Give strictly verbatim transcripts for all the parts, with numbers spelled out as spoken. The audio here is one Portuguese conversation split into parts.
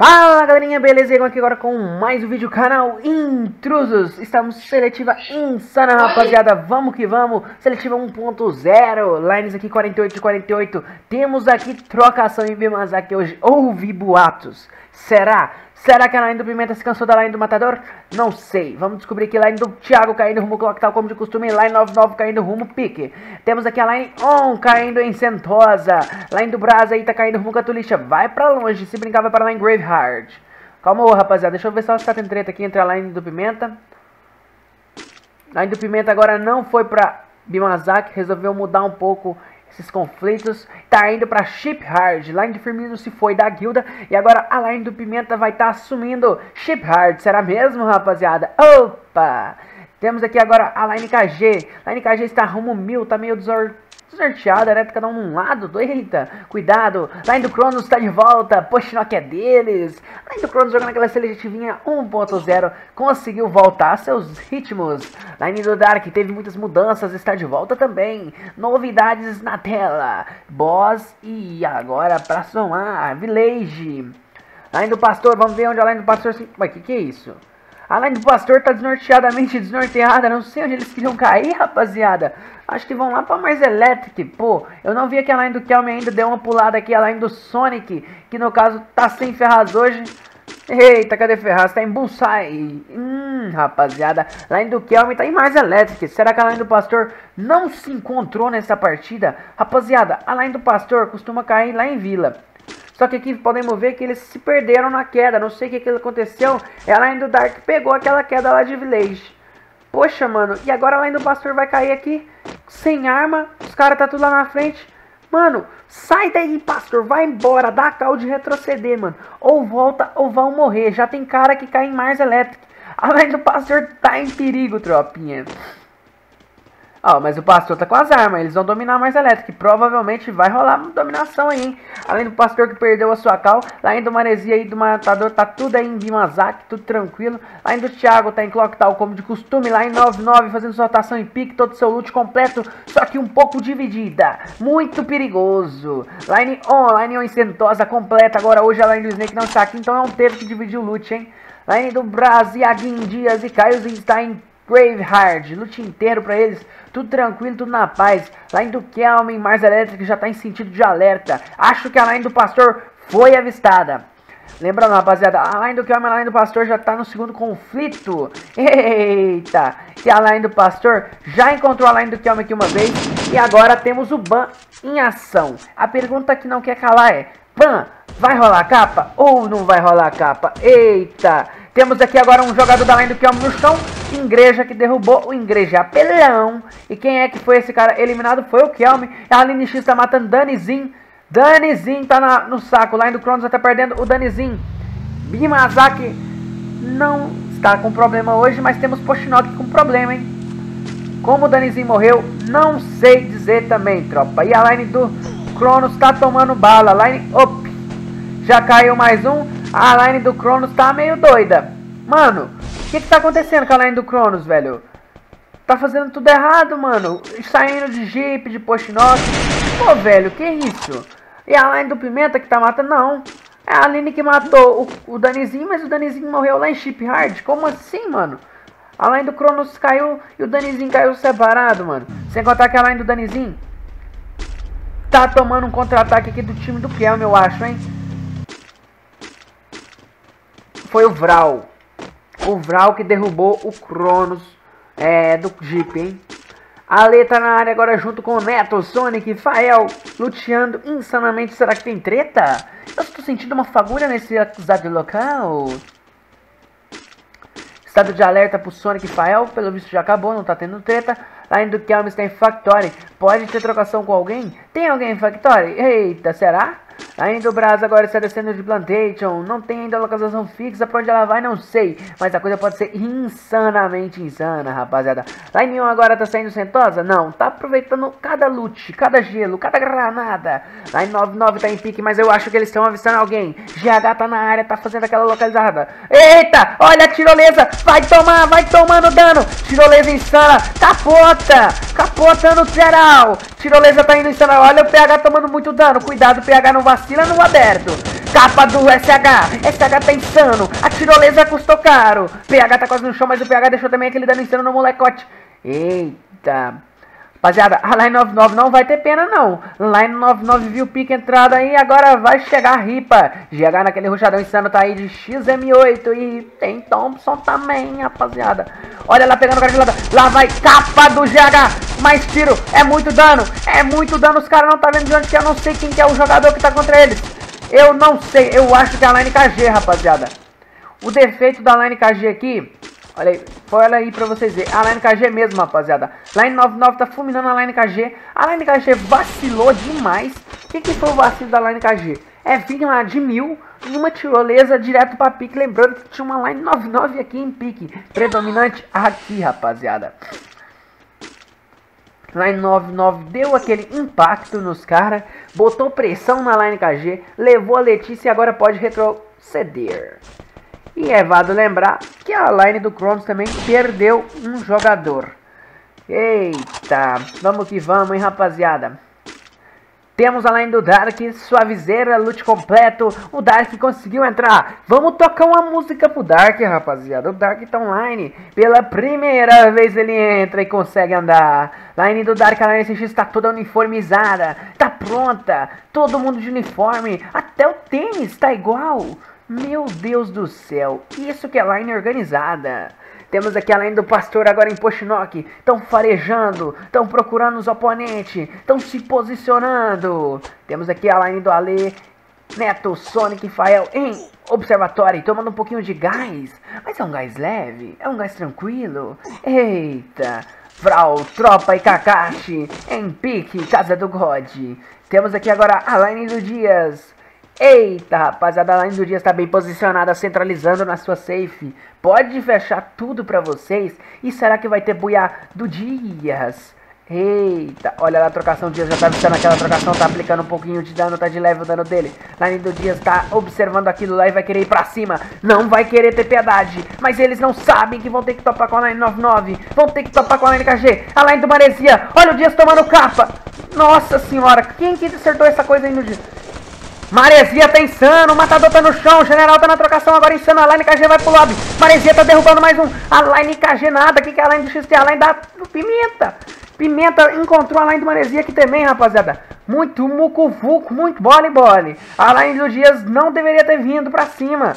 Fala galerinha, beleza? Eu aqui agora com mais um vídeo do canal Intrusos. Estamos seletiva insana, rapaziada. Vamos que vamos. Seletiva um ponto zero. Lines aqui quarenta e oito de quarenta e oito. Temos aqui trocação em Bimazaki hoje. Ouvi boatos. Será? Será que a line do Pimenta se cansou da line do Matador? Não sei. Vamos descobrir que line do Thiago caindo rumo Clock tal como de costume. Line noventa e nove caindo rumo Pique. Temos aqui a line On caindo em Sentosa. Line do Brasa aí tá caindo rumo Catulixa. Vai pra longe. Se brincar vai para a line Graveheart. Calma, ô, rapaziada. Deixa eu ver só se tá tendo treta aqui entre a line do Pimenta. A line do Pimenta agora não foi pra Bimazaki. Resolveu mudar um pouco esses conflitos. Tá indo pra Sheepherd. Line de Firmino se foi da guilda. E agora a line do Pimenta vai estar tá assumindo Sheepherd. Será mesmo, rapaziada? Opa! Temos aqui agora a line K G. Line K G está rumo mil. Tá meio desor... desorteada, né? Cada um num lado. Eita, cuidado. Line do Cronos está de volta. Pochinock é deles. Line do Cronos jogando aquela seletivinha um ponto zero. Conseguiu voltar a seus ritmos. Line do Dark teve muitas mudanças. Está de volta também. Novidades na tela. Boss e agora pra somar. Village. Line do Pastor. Vamos ver onde a line do Pastor se... Ué, que que é isso? A line do Pastor tá desnorteadamente desnorteada. Não sei onde eles queriam cair, rapaziada. Acho que vão lá pra Mars Electric. Pô, eu não vi que a line do Kelme ainda deu uma pulada aqui. A line do Sonic, que no caso tá sem Ferraz hoje. Eita, cadê Ferraz? Tá em Bullseye. Hum, rapaziada. Line do Kelme tá em Mars Electric. Será que a line do Pastor não se encontrou nessa partida? Rapaziada, a line do Pastor costuma cair lá em Vila. Só que aqui podemos ver que eles se perderam na queda. Não sei o que, que aconteceu. E a line do Dark pegou aquela queda lá de Village. Poxa, mano. E agora a line do Pastor vai cair aqui. Sem arma. Os caras tá tudo lá na frente. Mano, sai daí, Pastor. Vai embora. Dá a cal de retroceder, mano. Ou volta ou vão morrer. Já tem cara que cai em Mars Electric. A line do Pastor tá em perigo, tropinha. Ó, oh, mas o Pastor tá com as armas, eles vão dominar mais Electric. Provavelmente vai rolar uma dominação aí, hein? Além do Pastor que perdeu a sua cal, lá indo Maresia aí do Matador, tá tudo aí em Bimazaki, tudo tranquilo. Lá indo Thiago, tá em Clock tal como de costume, lá em noventa e nove, fazendo sua rotação em pique, todo seu loot completo, só que um pouco dividida. Muito perigoso. Line On, Line On em Sentosa completa, agora hoje a Line do Snake não está aqui, então não teve que dividir o loot, hein? Line do Brasil, Aguin Dias e Caio está em Graveheart, loot inteiro pra eles, tudo tranquilo, tudo na paz. Line do Kelme, Mars Electric já tá em sentido de alerta. Acho que a line do Pastor foi avistada. Lembrando, rapaziada, a line do Kelme e a line do Pastor já tá no segundo conflito. Eita! E a line do Pastor já encontrou a line do Kelme aqui uma vez. E agora temos o Ban em ação. A pergunta que não quer calar é: Ban, vai rolar capa ou não vai rolar capa? Eita! Temos aqui agora um jogador da line do Kelme no chão. Igreja que derrubou o Igreja apelão. E quem é que foi esse cara eliminado? Foi o Kelme. A Line X tá matando Danizinho. Danizinho tá na, no saco. Line do Cronos tá perdendo o Danizinho. Bimazaki não está com problema hoje, mas temos Pochinock com problema, hein? Como o Danizinho morreu, não sei dizer também, tropa. E a line do Cronos tá tomando bala. Line op. Já caiu mais um. A line do Cronos tá meio doida. Mano, o que que tá acontecendo com a line do Cronos, velho? Tá fazendo tudo errado, mano. Saindo de Jeep, de Pochinock. Pô, velho, que isso? E a line do Pimenta que tá matando? Não. É a line que matou o, o Danizinho, mas o Danizinho morreu lá em Sheepherd. Como assim, mano? A line do Cronos caiu e o Danizinho caiu separado, mano. Sem contar que a line do Danizinho tá tomando um contra-ataque aqui do time do Kelme, eu acho, hein? Foi o Vral. O Vral que derrubou o Cronos é, do Jeep, hein? A Lê tá na área agora junto com o Neto, Sonic, Fael, luteando insanamente. Será que tem treta? Eu estou sentindo uma fagulha nesse acusado local. Estado de alerta pro Sonic e Fael. Pelo visto já acabou, não tá tendo treta. Line do Kelme está em Factory. Pode ter trocação com alguém? Tem alguém em Factory? Eita, será? Line do Brasa agora está descendo de Plantation. Não tem ainda localização fixa. Pra onde ela vai, não sei. Mas a coisa pode ser insanamente insana, rapaziada. Line um agora tá saindo Sentosa? Não. Tá aproveitando cada loot, cada gelo, cada granada. Line noventa e nove tá em pique, mas eu acho que eles estão avistando alguém. G H tá na área, tá fazendo aquela localizada. Eita! Olha a tirolesa! Vai tomar, vai tomando dano! Tirolesa insana! Capota! Capotando geral! Tirolesa tá indo insana! Olha o P H tomando muito dano! Cuidado, o P H não vai vacila no aberto. Capa do S H. S H tá insano. A tirolesa custou caro. P H tá quase no chão, mas o P H deixou também aquele dano insano no molecote. Eita. Rapaziada, a Line noventa e nove não vai ter pena não. Line noventa e nove viu o pique entrada aí, agora vai chegar a ripa. G H naquele rushadão insano tá aí de X M oito e tem Thompson também, rapaziada. Olha lá pegando o cara de lado. Lá vai capa do G H. Mais tiro, é muito dano. É muito dano, os caras não tá vendo de onde que é. Eu não sei quem que é o jogador que tá contra eles. Eu não sei, eu acho que é a Line K G, rapaziada. O defeito da Line K G aqui... Olha aí, olha aí pra vocês verem. A Line K G mesmo, rapaziada. Line noventa e nove tá fulminando a Line K G. A Line K G vacilou demais. O que, que foi o vacilo da Line K G? É vir lá de mil e uma tirolesa direto pra pique. Lembrando que tinha uma Line noventa e nove aqui em pique. Predominante aqui, rapaziada. Line noventa e nove deu aquele impacto nos caras. Botou pressão na Line K G. Levou a Letícia e agora pode retroceder. E é válido lembrar que a line do Chromes também perdeu um jogador. Eita, vamos que vamos, hein, rapaziada. Temos a line do Dark, suavizeira, loot completo. O Dark conseguiu entrar. Vamos tocar uma música pro Dark, rapaziada. O Dark tá online. Pela primeira vez ele entra e consegue andar. Line do Dark, a line S X tá toda uniformizada. Tá pronta. Todo mundo de uniforme. Até o tênis tá igual. Meu Deus do céu, isso que é line organizada. Temos aqui a line do Pastor agora em Poshnok. Estão farejando, estão procurando os oponentes, estão se posicionando. Temos aqui a line do Ale, Neto, Sonic e Fael em Observatório, tomando um pouquinho de gás. Mas é um gás leve, é um gás tranquilo. Eita, Vral, Tropa e Kakashi em pique, Casa do God. Temos aqui agora a line do Dias. Eita, rapaziada, a line do Dias está bem posicionada, centralizando na sua safe. Pode fechar tudo pra vocês. E será que vai ter buiá do Dias? Eita, olha lá a trocação, o Dias já tá visando aquela trocação, tá aplicando um pouquinho de dano, tá de leve o dano dele. Line do Dias tá observando aquilo lá e vai querer ir pra cima. Não vai querer ter piedade, mas eles não sabem que vão ter que topar com a line noventa e nove. Vão ter que topar com a line K G. A line do Maresia, olha o Dias tomando capa. Nossa senhora, quem que acertou essa coisa aí no Dias? Maresia tá insano, o matador tá no chão, o general tá na trocação, agora insano, a line K G vai pro lobby. Maresia tá derrubando mais um, a line K G nada, o que que é a line do X T? A line da Pimenta. Pimenta encontrou a line do Maresia aqui também, rapaziada. Muito mucuvuco, muito bole-bole. A line do Dias não deveria ter vindo pra cima.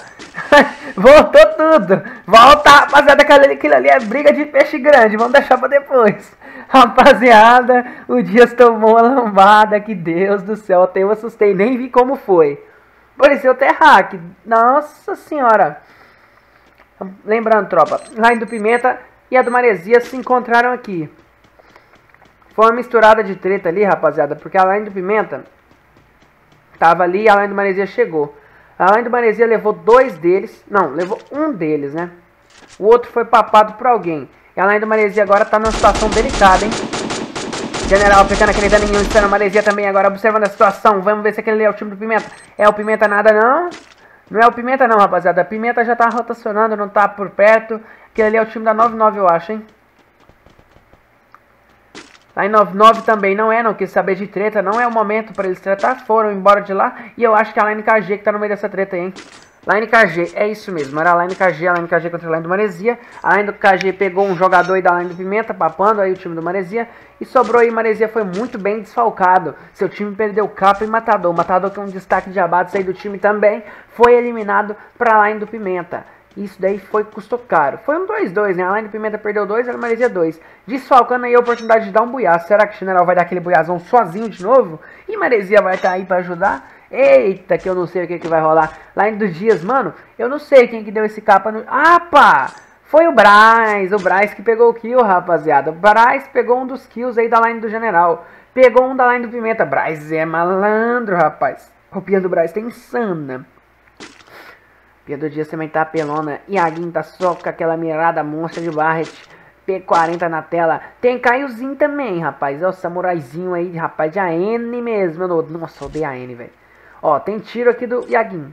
Voltou tudo. Volta, rapaziada, aquilo ali é briga de peixe grande, vamos deixar pra depois. Rapaziada, o Dias tomou uma lambada, que Deus do céu, até eu assustei, nem vi como foi. Pareceu até hack, nossa senhora. Lembrando, tropa, line do Pimenta e a do Maresia se encontraram aqui. Foi uma misturada de treta ali, rapaziada, porque a line do Pimenta tava ali e a line do Maresia chegou. A line do Maresia levou dois deles, não, levou um deles, né? O outro foi papado por alguém. E a line do Maresia agora tá numa situação delicada, hein? General aplicando aquele daninho insano. Maresia também agora observando a situação. Vamos ver se aquele é o time do Pimenta. É o Pimenta nada não? Não é o Pimenta não, rapaziada. A Pimenta já tá rotacionando, não tá por perto. Aquele ali é o time da noventa e nove, eu acho, hein? Line noventa e nove também não é, não quis saber de treta. Não é o momento pra eles tratar. Foram embora de lá. E eu acho que é a line K G que tá no meio dessa treta aí, hein? Line K G, é isso mesmo, era a line K G, a line K G contra a line do Maresia. A line do K G pegou um jogador aí da line do Pimenta, papando aí o time do Maresia. E sobrou aí, Maresia foi muito bem desfalcado. Seu time perdeu capa e matador. O matador, que é um destaque de abates aí do time também, foi eliminado para a line do Pimenta. Isso daí foi, custou caro. Foi um dois dois, né? A line do Pimenta perdeu dois, a Maresia dois. Desfalcando aí a oportunidade de dar um buiá. Será que o general vai dar aquele buiazão sozinho de novo? E Maresia vai estar aí para ajudar? Eita, que eu não sei o que, que vai rolar. Line dos Dias, mano, eu não sei quem que deu esse capa no... Ah, pá! Foi o Bryce, o Bryce que pegou o kill, rapaziada. O Bryce pegou um dos kills aí da line do general. Pegou um da line do Pimenta. Bryce é malandro, rapaz. A roupinha do Bryce tá insana. Pia do Dias também tá apelona. Iaguinho tá só com aquela mirada monstra de Barret. P quarenta na tela. Tem Caiozinho também, rapaz. É o samuraizinho aí, rapaz, de A N mesmo. Nossa, eu odeio A N, velho. Ó, tem tiro aqui do Iaguinho.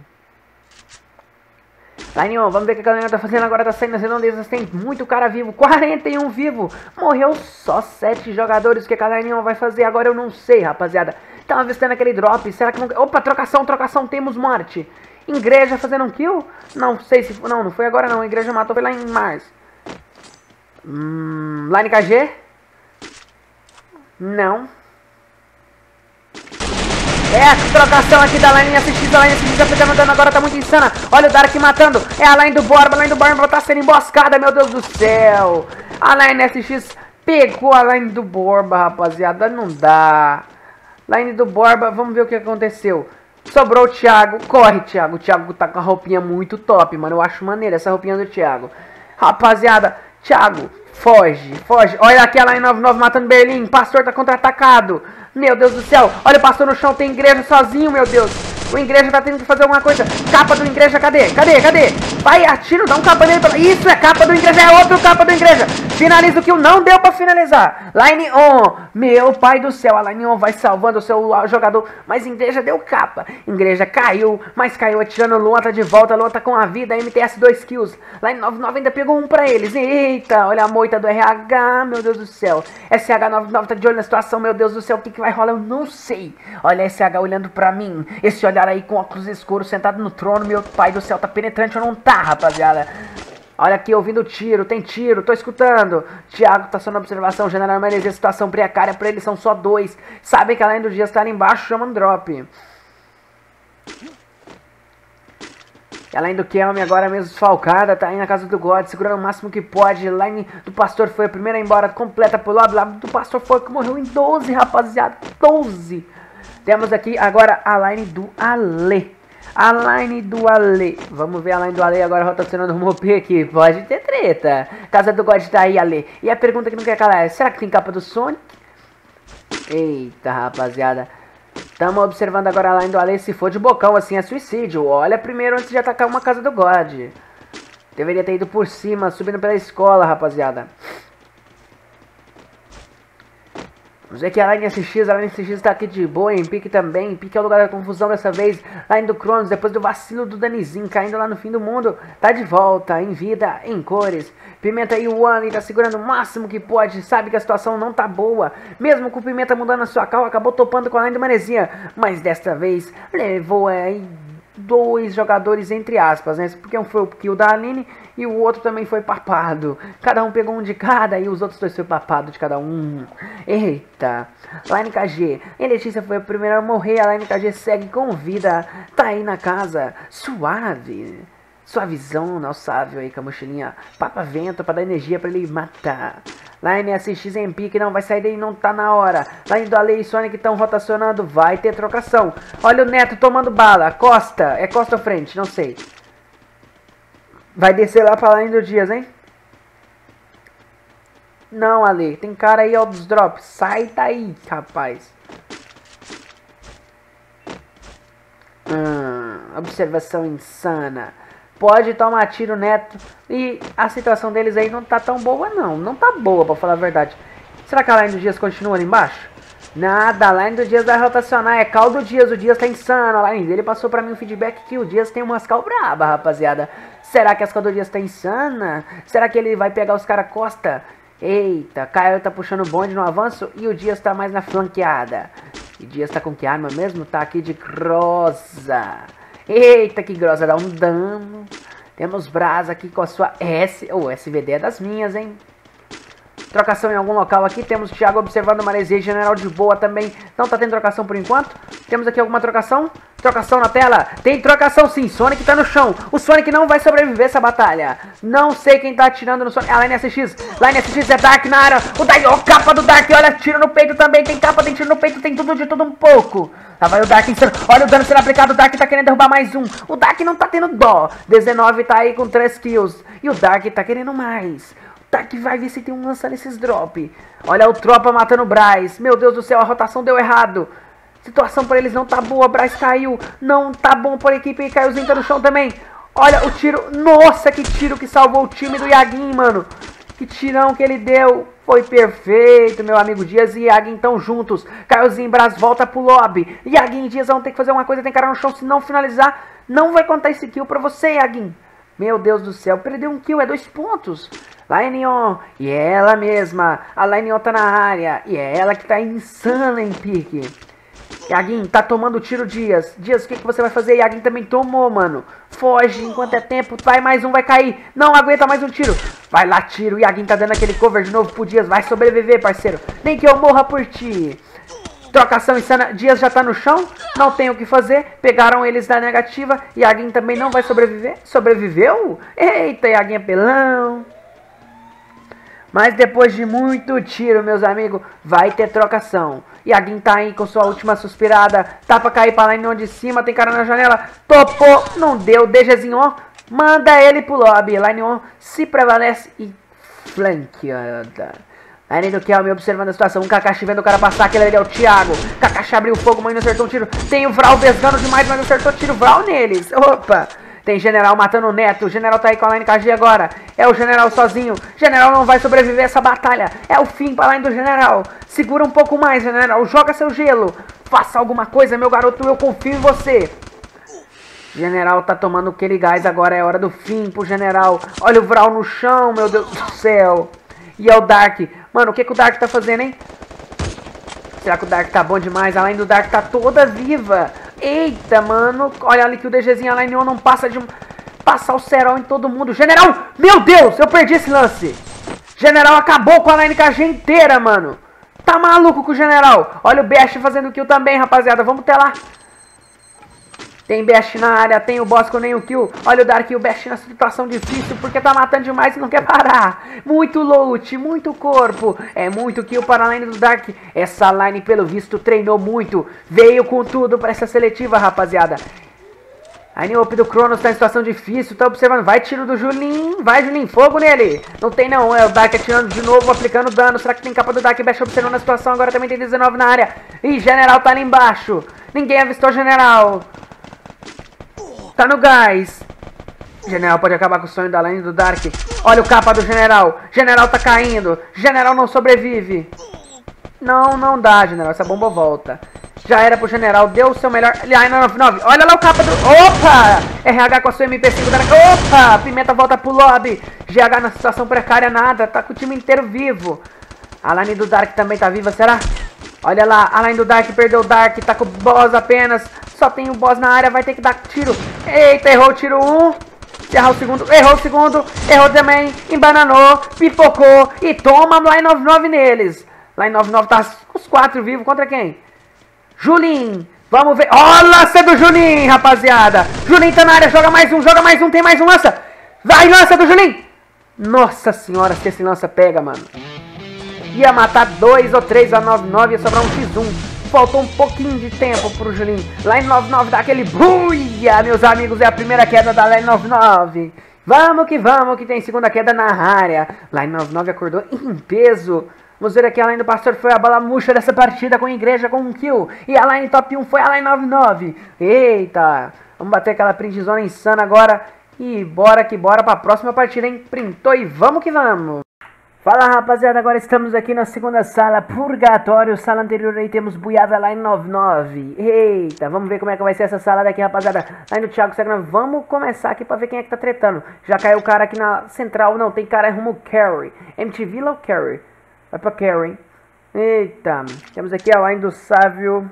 Line on, vamos ver o que a galera tá fazendo agora. Tá saindo nas redondezas, tem muito cara vivo. quarenta e um vivo. Morreu só sete jogadores. O que a Line on vai fazer agora eu não sei, rapaziada. Estão avistando aquele drop. Será que não... Opa, trocação, trocação. Temos morte. Igreja fazendo um kill? Não sei se... Não, não foi agora não. A igreja matou. Foi lá em Mars. Hum... Line K G? Não. É a trocação aqui da Line S X. A Line S X aplicando dano agora. Tá muito insana. Olha o Dark matando. É a Line do Borba. A Line do Borba tá sendo emboscada. Meu Deus do céu. A Line S X pegou a Line do Borba, rapaziada. Não dá. Line do Borba. Vamos ver o que aconteceu. Sobrou o Thiago. Corre, Thiago. O Thiago tá com a roupinha muito top, mano. Eu acho maneira essa roupinha do Thiago. Rapaziada, Thiago, foge, foge. Olha aqui a Line noventa e nove matando Berlim. Pastor tá contra-atacado. Meu Deus do céu. Olha o pastor no chão. Tem igreja sozinho, meu Deus. O igreja tá tendo que fazer alguma coisa. Capa do igreja, cadê? Cadê? Cadê? Vai, atira, dá um capa nele. Isso, é capa do igreja, é outro capa do igreja. Finaliza o kill, não deu pra finalizar. Line on. Meu pai do céu, a Line on vai salvando o seu jogador. Mas igreja deu capa. Igreja caiu, mas caiu atirando. Luan tá de volta, Luan tá com a vida. M T S dois kills. Line noventa e nove ainda pegou um pra eles. Eita, olha a moita do R H, meu Deus do céu. S H noventa e nove tá de olho na situação, meu Deus do céu. O que que vai rolar? Eu não sei. Olha S H olhando pra mim. Esse olhar aí com óculos escuros, sentado no trono, meu pai do céu, tá penetrante ou não tá, rapaziada? Olha aqui, ouvindo tiro, tem tiro, tô escutando. Thiago tá só na observação, General Menezes, situação precária pra eles, são só dois. Sabem que além do dia estar embaixo, chamam drop. Além do Kelme, agora mesmo desfalcada, tá aí na casa do God, segurando o máximo que pode. Line do Pastor foi a primeira a ir embora, completa pro lado, lá do Pastor foi que morreu em doze, rapaziada, doze. Temos aqui agora a line do Ale. A line do Ale. Vamos ver a line do Ale agora rotacionando o Mopê aqui. Pode ter treta. Casa do God tá aí, Ale. E a pergunta que não quer calar é: será que tem capa do Sonic? Eita, rapaziada. Estamos observando agora a line do Ale. Se for de bocão assim é suicídio. Olha primeiro antes de atacar uma casa do God. Deveria ter ido por cima, subindo pela escola, rapaziada. Vamos ver que a Line S X, a Line S X tá aqui de boa, em pique também, em pique é o lugar da confusão dessa vez, Line do Cronos, depois do vacilo do Danizinho, caindo lá no fim do mundo, tá de volta, em vida, em cores, Pimenta e o One tá segurando o máximo que pode, sabe que a situação não tá boa, mesmo com o Pimenta mudando a sua cal, acabou topando com a Line do Manezinha, mas desta vez levou aí dois jogadores entre aspas, né? Porque um foi o kill da Aline e o outro também foi papado. Cada um pegou um de cada e os outros dois foi papado de cada um. Eita. Line K G. A Letícia foi a primeira a morrer. A Line K G segue com vida. Tá aí na casa. Suave. Suavizão, não sábio aí com a mochilinha. Papa vento pra dar energia pra ele matar. Line S X em pique, não vai sair daí, não tá na hora. Line do Ale e Sonic estão rotacionando, vai ter trocação. Olha o Neto tomando bala, Costa, é Costa ou frente, não sei. Vai descer lá pra Line do Dias, hein? Não, Ale, tem cara aí, ó, dos drops, sai daí, rapaz. Hum, observação insana. Pode tomar tiro, Neto. E a situação deles aí não tá tão boa, não. Não tá boa, pra falar a verdade. Será que a Line do Dias continua ali embaixo? Nada, a Line do Dias vai rotacionar. É cal do Dias, o Dias tá insano. A Line dele passou pra mim um feedback que o Dias tem umas cal braba, rapaziada. Será que as cal do Dias tá insana? Será que ele vai pegar os cara Costa? Eita, Caio tá puxando o bonde no avanço e o Dias tá mais na flanqueada. E o Dias tá com que arma mesmo? Tá aqui de Grosa. Eita, que grossa, dá um dano. Temos Brasa aqui com a sua S. O oh, S V D é das minhas, hein? Trocação em algum local aqui. Temos o Thiago observando o Maresia e General de boa também. Não tá tendo trocação por enquanto. Temos aqui alguma trocação? Trocação na tela. Tem trocação sim. Sonic tá no chão. O Sonic não vai sobreviver essa batalha. Não sei quem tá atirando no Sonic. A Line S X. Line S X é Dark na área. O Dark. Ó, oh, capa do Dark. Olha, tiro no peito também. Tem capa, tem tiro no peito. Tem tudo de tudo um pouco. Lá vai o Dark insano. Olha o dano sendo aplicado. O Dark tá querendo derrubar mais um. O Dark não tá tendo dó. dezenove tá aí com três kills. E o Dark tá querendo mais. O Dark vai ver se tem um lança nesses drop. Olha o Tropa matando o Braz. Meu Deus do céu, a rotação deu errado. Situação pra eles não tá boa. Braz caiu. Não tá bom por equipe. E Caiozinho tá no chão também. Olha o tiro. Nossa, que tiro que salvou o time do Yaguin, mano. Que tirão que ele deu. Foi perfeito, meu amigo Dias e Yaguin estão juntos. Caiozinho Braz volta pro lobby. Yaguin e Dias vão ter que fazer uma coisa. Tem cara no chão. Se não finalizar, não vai contar esse kill pra você, Yaguin. Meu Deus do céu. Perdeu um kill. É dois pontos. Line on. E é ela mesma. A Line on tá na área. E é ela que tá insana em pique. Yagin tá tomando tiro, Dias. Dias, o que, que você vai fazer? Yagin também tomou, mano. Foge enquanto é tempo. Vai mais um, vai cair. Não aguenta mais um tiro. Vai lá, tiro. Yagin tá dando aquele cover de novo pro Dias. Vai sobreviver, parceiro. Nem que eu morra por ti. Trocação insana. Dias já tá no chão. Não tem o que fazer. Pegaram eles da negativa. Yagin também não vai sobreviver. Sobreviveu? Eita, Yagin é pelão. Mas depois de muito tiro, meus amigos, vai ter trocação. Yagin tá aí com sua última suspirada. Tá pra cair pra line de cima. Tem cara na janela. Topou. Não deu. DGzinho, ó. Manda ele pro lobby. Line on se prevalece e flanqueada. Line do Kelme observando a situação. Um Kakashi vendo o cara passar. Aquele ali é o Thiago. Kakashi abriu o fogo, mas não acertou um tiro. Tem o Vral vesgando demais, mas não acertou tiro. Vral neles. Opa. Tem General matando o Neto. O General tá aí com a line K G agora. É o General sozinho. General não vai sobreviver a essa batalha. É o fim pra line do General. Segura um pouco mais, General. Joga seu gelo. Faça alguma coisa, meu garoto. Eu confio em você. General tá tomando aquele gás agora. É hora do fim pro General. Olha o Vral no chão, meu Deus do céu. E é o Dark. Mano, o que, que o Dark tá fazendo, hein? Será que o Dark tá bom demais? A line do Dark tá toda viva. Eita, mano. Olha ali que o DGzinho, a line on não passa de... Passar o cerol em todo mundo. General! Meu Deus, eu perdi esse lance. General acabou com a line K G inteira, mano. Tá maluco com o General. Olha o Bash fazendo kill também, rapaziada. Vamos ter lá. Tem Bash na área, tem o boss com nem o kill. Olha o Dark e o Bash na situação difícil, porque tá matando demais e não quer parar. Muito loot, muito corpo. É muito kill para a line do Dark. Essa line, pelo visto, treinou muito. Veio com tudo para essa seletiva, rapaziada. A Niop do Cronos tá em situação difícil, tá observando. Vai tiro do Julin, vai Julin, fogo nele. Não tem não, é o Dark atirando de novo, aplicando dano. Será que tem capa do Dark? Bash observando a situação, agora também tem dezenove na área. Ih, General tá ali embaixo. Ninguém avistou o General. Tá no gás. General pode acabar com o sonho da line do Dark. Olha o capa do General. General tá caindo. General não sobrevive. Não, não dá, General. Essa bomba volta. Já era pro General. Deu o seu melhor. Ai, nove nove. Olha lá o capa do... Opa! R H com a sua M P cinco. Dark. Opa! Pimenta volta pro lobby. G H na situação precária, nada. Tá com o time inteiro vivo. A line do Dark também tá viva, será? Olha lá. A line do Dark perdeu o Dark. Tá com o boss apenas. Só tem o boss na área, vai ter que dar tiro. Eita, errou o tiro um. Errou o segundo, errou o segundo. Errou também, embananou, pipocou. E toma Line nove nove neles. Line nove nove tá com os quatro vivos. Contra quem? Julin. Vamos ver. Ó, oh, lança do Julin, rapaziada. Julin tá na área, joga mais um, joga mais um. Tem mais um, lança. Vai, lança do Julin. Nossa senhora, se esse lança pega, mano. Ia matar dois ou três a nove nove, ia sobrar um xis um. Faltou um pouquinho de tempo pro Julinho. Line nove nove dá aquele buia, meus amigos. É a primeira queda da Line nove nove. Vamos que vamos, que tem segunda queda na área. Line nove nove acordou em peso. Vamos ver aqui, a Line do Pastor foi a bala murcha dessa partida com a Igreja com um kill. E a Line top um foi a Line nove nove. Eita, vamos bater aquela printzona insana agora. E bora que bora pra próxima partida, hein? Printou e vamos que vamos. Fala, rapaziada, agora estamos aqui na segunda sala, Purgatório. Sala anterior aí temos Buiada Line nove nove. Eita, vamos ver como é que vai ser essa sala daqui, rapaziada. Line do Thiago Segna, vamos começar aqui pra ver quem é que tá tretando. Já caiu o cara aqui na central, não, tem cara rumo Carry. M T V ou Carry? Vai pra Carry. Eita, temos aqui a Line do Sávio.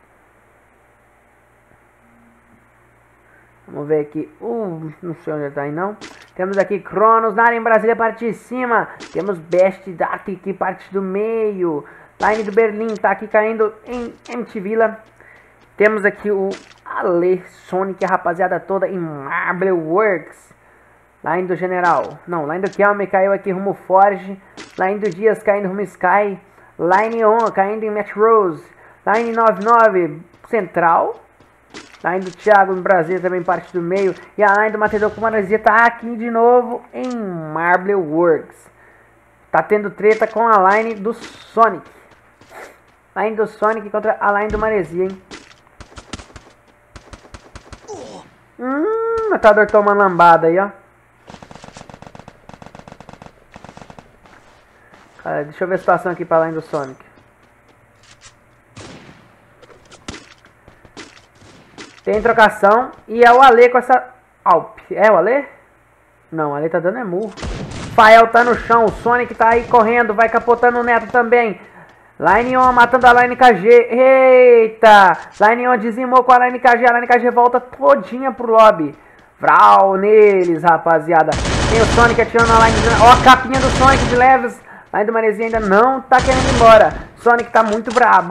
Vamos ver aqui. Uh, não sei onde tá aí não. Temos aqui Cronos na área em Brasília, parte de cima. Temos Best Dark aqui, parte do meio. Line do Berlim tá aqui caindo em M T Villa. Temos aqui o Ale Sonic, a rapaziada toda em Marble Works. Line do General. Não, Line do Kelme caiu aqui rumo Forge. Line do Dias caindo rumo Sky. Line On caindo em Match Rose. Line nove nove Central. Line do Thiago em Brasília também parte do meio. E a line do Matador com Marazia tá aqui de novo em Marble Works. Tá tendo treta com a line do Sonic. Line do Sonic contra a line do Maresia, hein? Hum, Matador tomando lambada aí, ó. Cara, deixa eu ver a situação aqui pra line do Sonic. Tem trocação. E é o Ale com essa Alp. É o Ale? Não, o Ale tá dando é murro. Fael tá no chão. O Sonic tá aí correndo. Vai capotando o Neto também. Line on matando a Line K G. Eita! Line on dizimou com a Line K G. A Line K G volta todinha pro lobby. Vral neles, rapaziada. Tem o Sonic atirando a Line. Ó, a capinha do Sonic de leves. Line do Maresia ainda não tá querendo ir embora. Sonic tá muito brabo.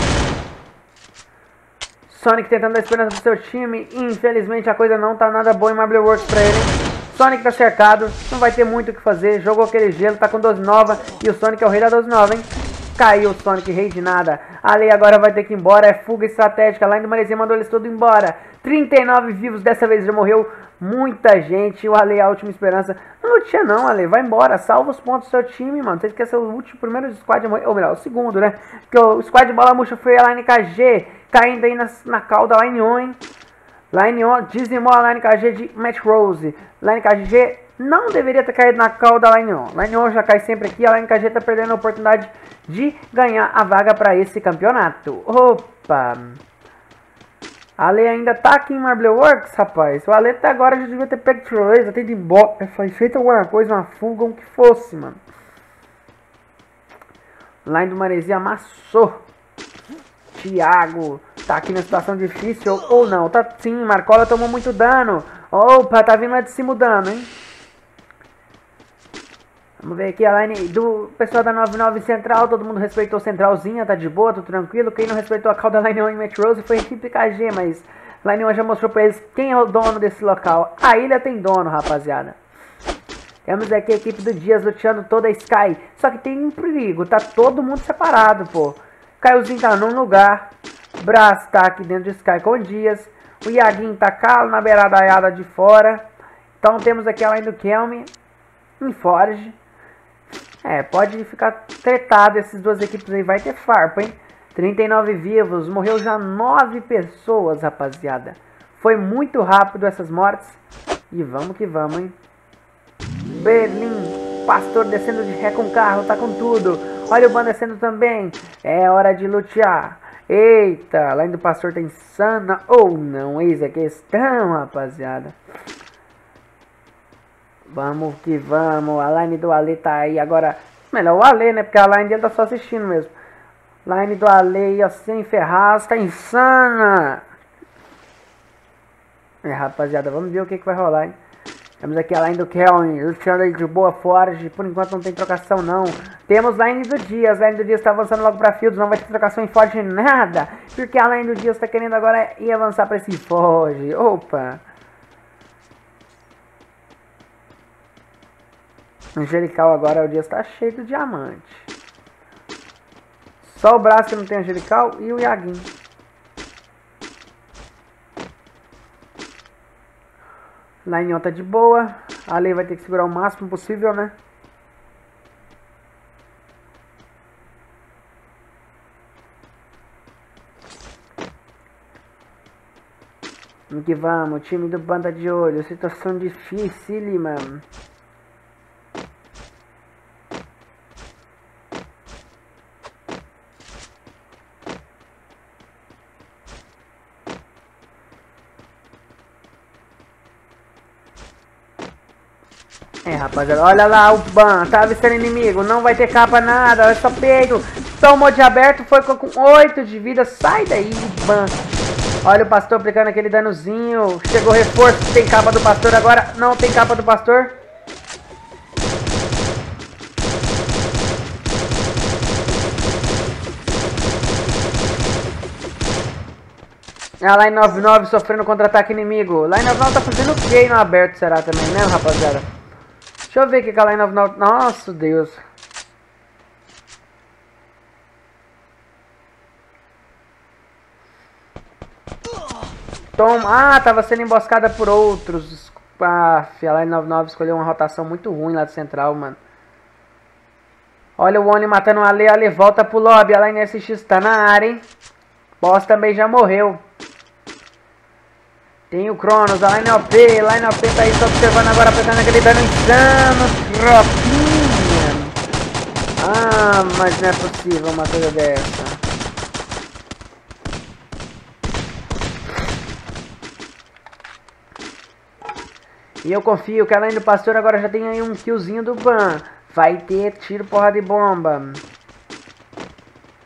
Sonic tentando dar esperança pro seu time. Infelizmente a coisa não tá nada boa em Marble Works pra ele. Sonic tá cercado. Não vai ter muito o que fazer. Jogou aquele gelo. Tá com doze nova. E o Sonic é o rei da doze nova, hein? Caiu o Sonic, rei de nada. A Lei agora vai ter que ir embora. É fuga estratégica. Line do Maresia mandou eles todos embora. trinta e nove vivos. Dessa vez já morreu muita gente. O Ale é a última esperança. Não tinha não, Ale. Vai embora. Salva os pontos do seu time, mano. Você quer ser o último, primeiro squad a morrer. Ou melhor, o segundo, né? Porque o squad de bola murcha foi a Line K G. Caindo aí na, na cauda. Line On, hein? Line On dizimou a Line K G de Matt Rose. Line K G não deveria ter caído na cauda da Line On. Line On já cai sempre aqui. A Line K G tá perdendo a oportunidade de ganhar a vaga para esse campeonato. Opa! A Ale ainda tá aqui em Marble Works, rapaz. O Ale até agora já devia ter pego Trolleza, ter ido embora, feito alguma coisa, uma fuga, o que fosse, mano. Line do Maresia amassou. Thiago tá aqui na situação difícil ou não? Tá sim, Marcola tomou muito dano. Opa, tá vindo lá de cima o dano, hein? Vamos ver aqui a line do pessoal da noventa e nove Central. Todo mundo respeitou Centralzinha, tá de boa, tô tranquilo. Quem não respeitou a cauda da Line On e Matt Rose foi a equipe K G, mas Line On já mostrou pra eles quem é o dono desse local. A ilha tem dono, rapaziada. Temos aqui a equipe do Dias luteando toda a Sky. Só que tem um perigo, tá todo mundo separado, pô. Caiozinho tá num lugar. Brás tá aqui dentro de Sky com o Dias. O Iaguinho tá calo na beirada de fora. Então temos aqui a line do Kelme em Forge. É, pode ficar tretado essas duas equipes aí, vai ter farpa, hein? trinta e nove vivos, morreu já nove pessoas, rapaziada. Foi muito rápido essas mortes. E vamos que vamos, hein? Berlim, Pastor descendo de ré com carro, tá com tudo. Olha o Ban descendo também. É hora de lutear. Eita, line do Pastor tá insana ou não? Eis a questão, rapaziada. Vamos que vamos, a line do Ale tá aí agora, melhor o Ale, né, porque a line dele tá só assistindo mesmo. Line do Ale, assim, Ferraz, tá insana. É, rapaziada, vamos ver o que que vai rolar, hein. Temos aqui a line do Kelvin, luteando aí de boa Forge, por enquanto não tem trocação não. Temos line do Dias, a line do Dias tá avançando logo pra Fields, não vai ter trocação em Forge nada. Porque a line do Dias tá querendo agora ir avançar pra esse Forge, opa. Angelical agora, o Dias tá cheio de diamante. Só o braço que não tem Angelical e o Iaguinho. Line On tá de boa. A Lei vai ter que segurar o máximo possível, né? Vamos que vamos, time do Banda de Olho. Situação dificílima. É, rapaziada, olha lá o Ban, tá avistando inimigo, não vai ter capa nada, olha só peito, tomou de aberto, foi com oito de vida, sai daí, Ban. Olha o Pastor aplicando aquele danozinho, chegou reforço, tem capa do Pastor agora, não tem capa do Pastor. A Line noventa e nove sofrendo contra-ataque inimigo, Line noventa e nove tá fazendo o que no aberto, será também, né, rapaziada? Deixa eu ver o que a Line noventa e nove... Nossa, Deus. Toma. Ah, tava sendo emboscada por outros. Ah, a Line noventa e nove escolheu uma rotação muito ruim lá do central, mano. Olha o Oni matando o Ale. Ale volta pro lobby. A Line S X tá na área, hein. Boss também já morreu. Tem o Cronos, a Line O P, Line O P tá aí só observando agora, pegando aquele dano insano, tropinha. Ah, mas não é possível uma coisa dessa. E eu confio que a Line do Pastor agora já tem aí um killzinho do Ban. Vai ter tiro, porra de bomba.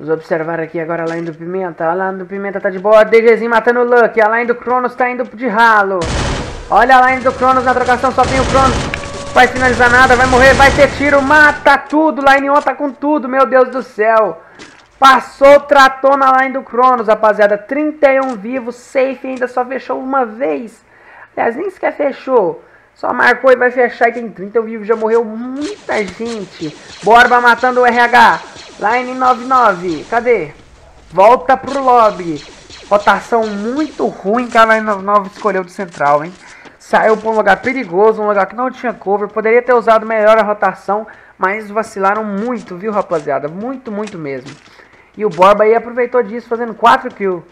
Vamos observar aqui agora a line do Pimenta. A line do Pimenta tá de boa. DGzinho matando o Lucky. A line do Cronos tá indo de ralo. Olha a line do Cronos na trocação. Só tem o Cronos. Vai finalizar nada. Vai morrer. Vai ter tiro. Mata tudo. Line on tá com tudo. Meu Deus do céu. Passou, tratou na line do Cronos, rapaziada. trinta e um vivos. Safe ainda só fechou uma vez. Aliás, nem sequer fechou. Só marcou e vai fechar. E tem trinta e um vivos. Já morreu muita gente. Borba matando o R H. Line noventa e nove, cadê? Volta pro lobby. Rotação muito ruim que a Line noventa e nove escolheu do central, hein? Saiu pra um lugar perigoso, um lugar que não tinha cover. Poderia ter usado melhor a rotação, mas vacilaram muito, viu, rapaziada? Muito, muito mesmo. E o Borba aí aproveitou disso, fazendo quatro kills.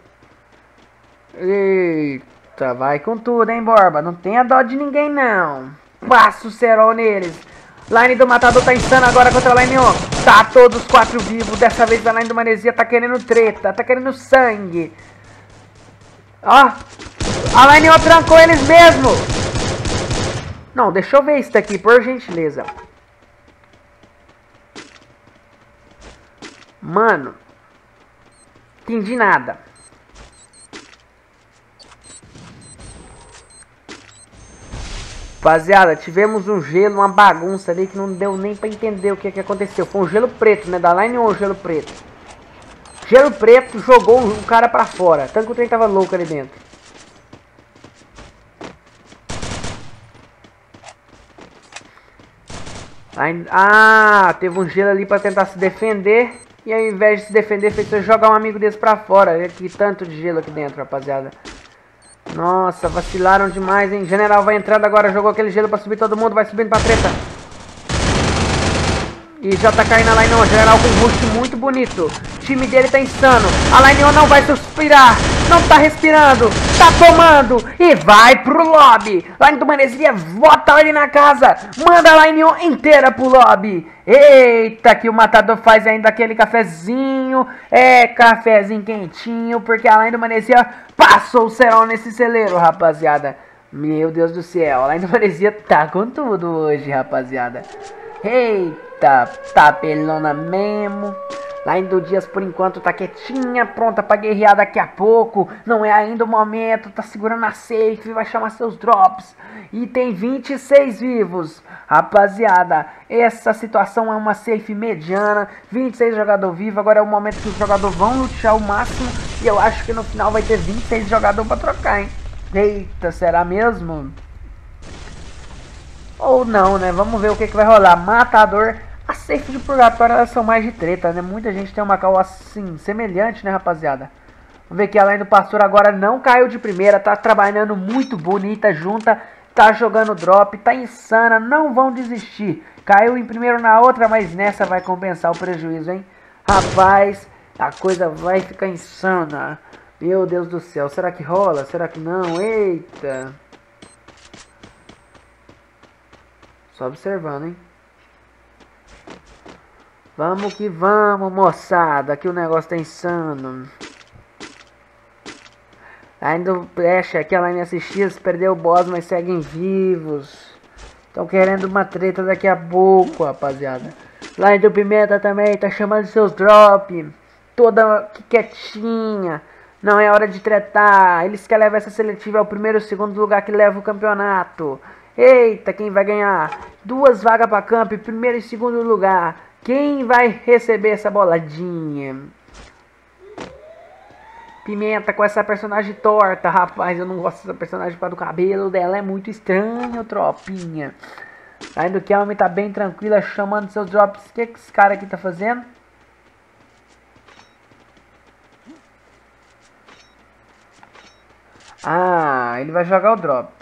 Eita, vai com tudo, hein, Borba? Não tenha dó de ninguém, não. Passa o cerol neles. Line do Matador tá insano agora contra a Line on. Tá todos quatro vivos. Dessa vez a Line do Maresia tá querendo treta. Tá querendo sangue. Ó. A Line on trancou eles mesmo. Não, deixa eu ver isso daqui, por gentileza. Mano. Entendi nada. Rapaziada, tivemos um gelo, uma bagunça ali que não deu nem pra entender o que, que aconteceu. Foi um gelo preto, né? Da Line on, gelo preto. Gelo preto jogou o cara pra fora. Tanto que o trem tava louco ali dentro. Ah, teve um gelo ali pra tentar se defender. E ao invés de se defender, fez jogar um amigo desse pra fora. Olha que tanto de gelo aqui dentro, rapaziada. Nossa, vacilaram demais, hein? General vai entrando agora, jogou aquele gelo pra subir todo mundo, vai subindo pra treta. E já tá caindo a Line on, General com um rush muito bonito. O time dele tá insano. A Line on não vai suspirar, não tá respirando, tá tomando e vai pro lobby. Line do Maresia, bota ele na casa, manda a Line on inteira pro lobby. Eita, que o Matador faz ainda aquele cafezinho. É, cafezinho quentinho, porque a Line do Maresia passou o cerol nesse celeiro, rapaziada. Meu Deus do céu, a Line do Maresia tá com tudo hoje, rapaziada. Eita, tá pelona mesmo. Line do Dias por enquanto tá quietinha, pronta pra guerrear daqui a pouco. Não é ainda o momento, tá segurando a safe, vai chamar seus drops. E tem vinte e seis vivos. Rapaziada, essa situação é uma safe mediana. vinte e seis jogadores vivos, agora é o momento que os jogadores vão lutear o máximo. E eu acho que no final vai ter vinte e seis jogadores pra trocar, hein. Eita, será mesmo? Ou não, né? Vamos ver o que, que vai rolar. Matador. A safe de purgatório, elas são mais de treta, né? Muita gente tem uma call assim, semelhante, né, rapaziada? Vamos ver que a Line do Pastor agora não caiu de primeira. Tá trabalhando muito bonita junta. Tá jogando drop, tá insana. Não vão desistir. Caiu em primeiro na outra, mas nessa vai compensar o prejuízo, hein? Rapaz, a coisa vai ficar insana. Meu Deus do céu. Será que rola? Será que não? Eita. Só observando, hein? Vamos que vamos, moçada. Aqui o negócio tá insano. Ainda o Flash, aqui a Line S X perdeu o boss, mas seguem vivos. Estão querendo uma treta daqui a pouco, rapaziada. Line do Pimenta também tá chamando seus drop. Toda quietinha. Não é hora de tretar. Eles querem levar essa seletiva ao primeiro e segundo lugar que leva o campeonato. Eita, quem vai ganhar? Duas vagas pra camp, primeiro e segundo lugar. Quem vai receber essa boladinha? Pimenta com essa personagem torta, rapaz. Eu não gosto dessa personagem para do cabelo dela. É muito estranho, tropinha. Ainda o Kelme tá bem tranquila, chamando seus drops. O que, que esse cara aqui tá fazendo? Ah, ele vai jogar o drop.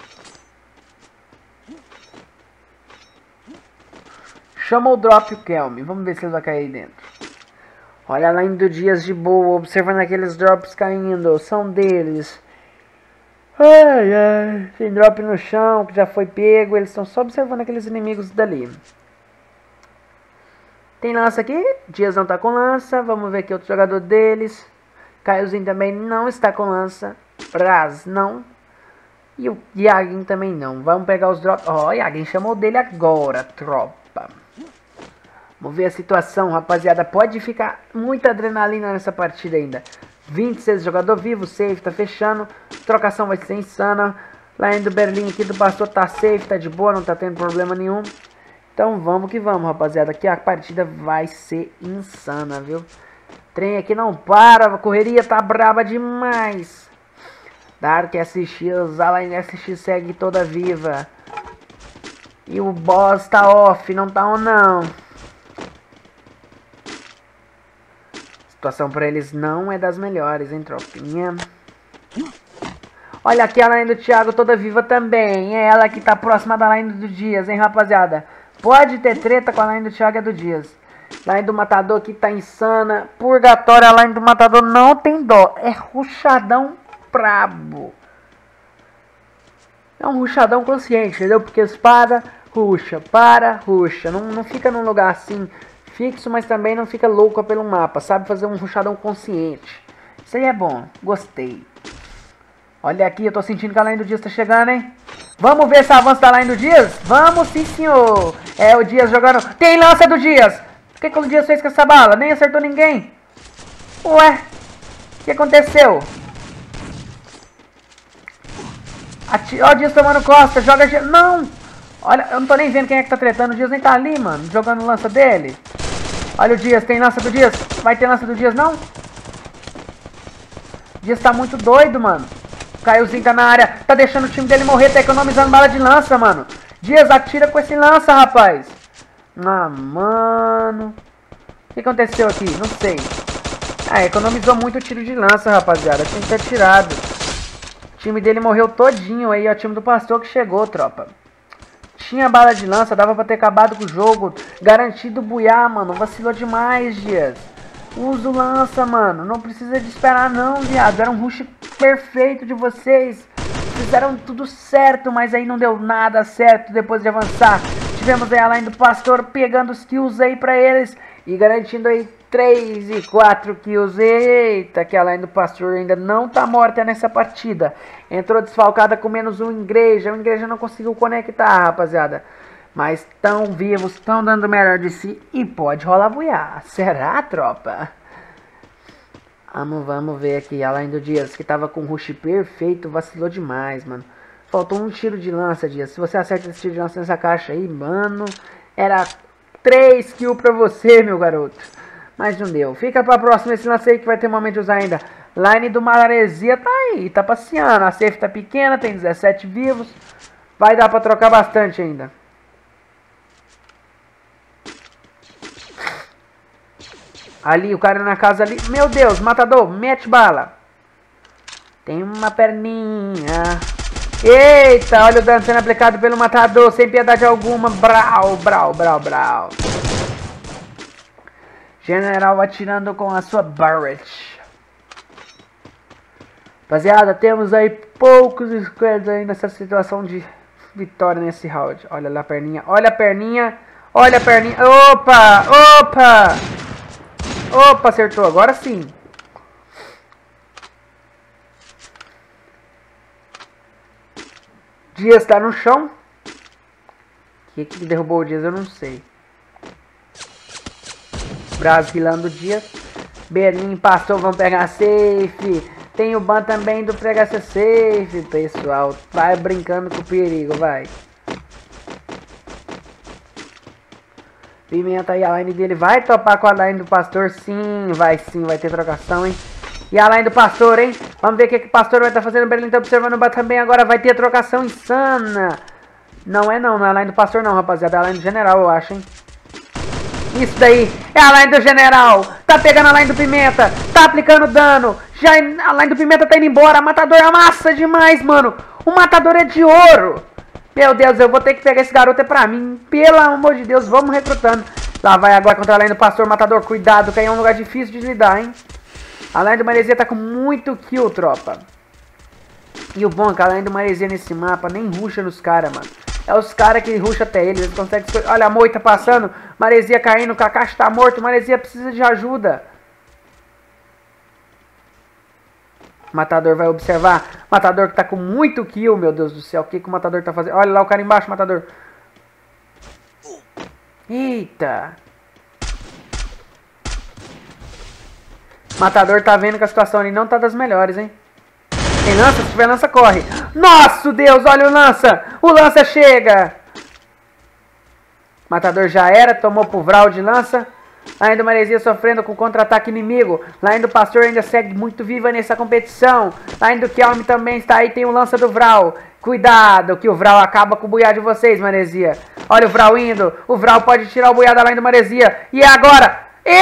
Chama o drop o Kelme. Vamos ver se ele vai cair aí dentro. Olha lá indo Dias de boa, observando aqueles drops caindo. São deles. Ai, ai. Tem drop no chão que já foi pego. Eles estão só observando aqueles inimigos dali. Tem lança aqui. Dias não tá com lança. Vamos ver aqui outro jogador deles. Caiozinho também não está com lança. Braz não. E o Yagin também não. Vamos pegar os drops. Ó, oh, Yagin chamou dele agora, tropa. Vamos ver a situação, rapaziada. Pode ficar muita adrenalina nessa partida ainda. vinte e seis jogador vivo, safe, tá fechando. Trocação vai ser insana. Line do Berlim aqui do Pastor tá safe, tá de boa, não tá tendo problema nenhum. Então vamos que vamos, rapaziada. Aqui a partida vai ser insana, viu? Trem aqui não para, a correria tá braba demais. Dark S X, a Line S X segue toda viva. E o boss tá off, não tá on não. A situação pra eles não é das melhores, hein, tropinha. Olha aqui a Line do Thiago toda viva também. É ela que tá próxima da Line do Dias, hein, rapaziada. Pode ter treta com a Line do Thiago e do Dias. Line do Matador aqui tá insana. Purgatório, a Line do Matador não tem dó. É ruchadão brabo. É um ruchadão consciente, entendeu? Porque espada, rucha, para, rucha. Não, não fica num lugar assim fixo, mas também não fica louco pelo mapa. Sabe fazer um ruchadão consciente. Isso aí é bom. Gostei. Olha aqui, eu tô sentindo que a Line do Dias tá chegando, hein? Vamos ver esse avanço da Line do Dias? Vamos sim, senhor. É o Dias jogando. Tem lança do Dias. O que, que o Dias fez com essa bala? Nem acertou ninguém. Ué? O que aconteceu? Ati... Ó, o Dias tomando costa. Joga... Não! Olha, eu não tô nem vendo quem é que tá tretando. O Dias nem tá ali, mano. Jogando lança dele. Olha o Dias. Tem lança do Dias? Vai ter lança do Dias, não? O Dias tá muito doido, mano. Caiozinho tá na área. Tá deixando o time dele morrer. Tá economizando bala de lança, mano. Dias, atira com esse lança, rapaz. Ah, mano. O que aconteceu aqui? Não sei. Ah, economizou muito o tiro de lança, rapaziada. Tinha que ter tirado. O time dele morreu todinho aí. Ó, o time do Pastor que chegou, tropa. Tinha bala de lança. Dava pra ter acabado com o jogo. Garantido buiar, mano. Vacilou demais, Dias. Usa o lança, mano. Não precisa de esperar não, viado. Era um rush perfeito de vocês. Fizeram tudo certo, mas aí não deu nada certo depois de avançar. Tivemos aí a Line do Pastor pegando os kills aí pra eles. E garantindo aí três e quatro kills. Eita, que a Line do Pastor ainda não tá morta nessa partida. Entrou desfalcada com menos um Igreja. O Igreja não conseguiu conectar, rapaziada. Mas estão vivos, estão dando o melhor de si. E pode rolar buiar. Será, tropa? Vamos, vamos ver aqui. A Line do Dias, que tava com o rush perfeito, vacilou demais, mano. Faltou um tiro de lança, Dias. Se você acerta esse tiro de lança nessa caixa aí, mano, era três kills pra você, meu garoto. Mas não deu. Fica pra próxima esse lance aí que vai ter um momento de usar ainda. Line do Maresia tá aí, tá passeando. A safe tá pequena, tem dezessete vivos. Vai dar pra trocar bastante ainda. Ali, o cara na casa ali. Meu Deus, matador, mete bala. Tem uma perninha. Eita, olha o dano sendo aplicado pelo matador, sem piedade alguma. Brau, brau, brau, brau. General atirando com a sua Barrett. Rapaziada, temos aí poucos squads aí nessa situação de vitória nesse round. Olha lá a perninha, olha a perninha. Olha a perninha. Opa, opa. Opa, acertou, agora sim. Dias tá no chão. O que que derrubou o Dias? Eu não sei. Brasilando o Dias. Berlim passou, vão pegar safe. Tem o ban também do pegar safe, pessoal. Vai brincando com o perigo, vai. Pimenta aí, a line dele vai topar com a line do Pastor. Sim, vai sim, vai ter trocação, hein. E a line do Pastor, hein? Vamos ver o que, que o Pastor vai estar tá fazendo. O Berlim tá observando o ban também. Agora vai ter trocação insana. Não é não, não é a line do Pastor não, rapaziada. É a line do General, eu acho, hein. Isso daí é a line do General. Tá pegando a line do Pimenta. Tá aplicando dano. Já a line do Pimenta tá indo embora. Matador amassa demais, mano. O Matador é de ouro. Meu Deus, eu vou ter que pegar esse garoto é pra mim. Pelo amor de Deus, vamos recrutando. Lá vai agora contra a line do Pastor. Matador, cuidado, que aí é um lugar difícil de lidar, hein. A line do Maresia tá com muito kill, tropa. E o bom é que a line do Maresia nesse mapa nem rusha nos caras, mano. É os caras que rusham até eles. Eles conseguem... Olha a moita passando. Maresia caindo. O Kakashi tá morto. Maresia precisa de ajuda. Matador vai observar. Matador que tá com muito kill. Meu Deus do céu. O que, que o Matador tá fazendo? Olha lá o cara embaixo, Matador. Eita. Matador tá vendo que a situação ali não tá das melhores, hein? Tem lança? Se tiver lança, corre. Nossa, Deus, olha o lança. O lança chega. Matador já era, tomou pro Vral de lança. Ainda o Maresia sofrendo com contra-ataque inimigo. Lá ainda o Pastor ainda segue muito viva nessa competição. Lá ainda o Kelme também está aí, tem o lança do Vral. Cuidado que o Vral acaba com o buiá de vocês, Maresia. Olha o Vral indo. O Vral pode tirar o buiá da Lá do Maresia. E agora?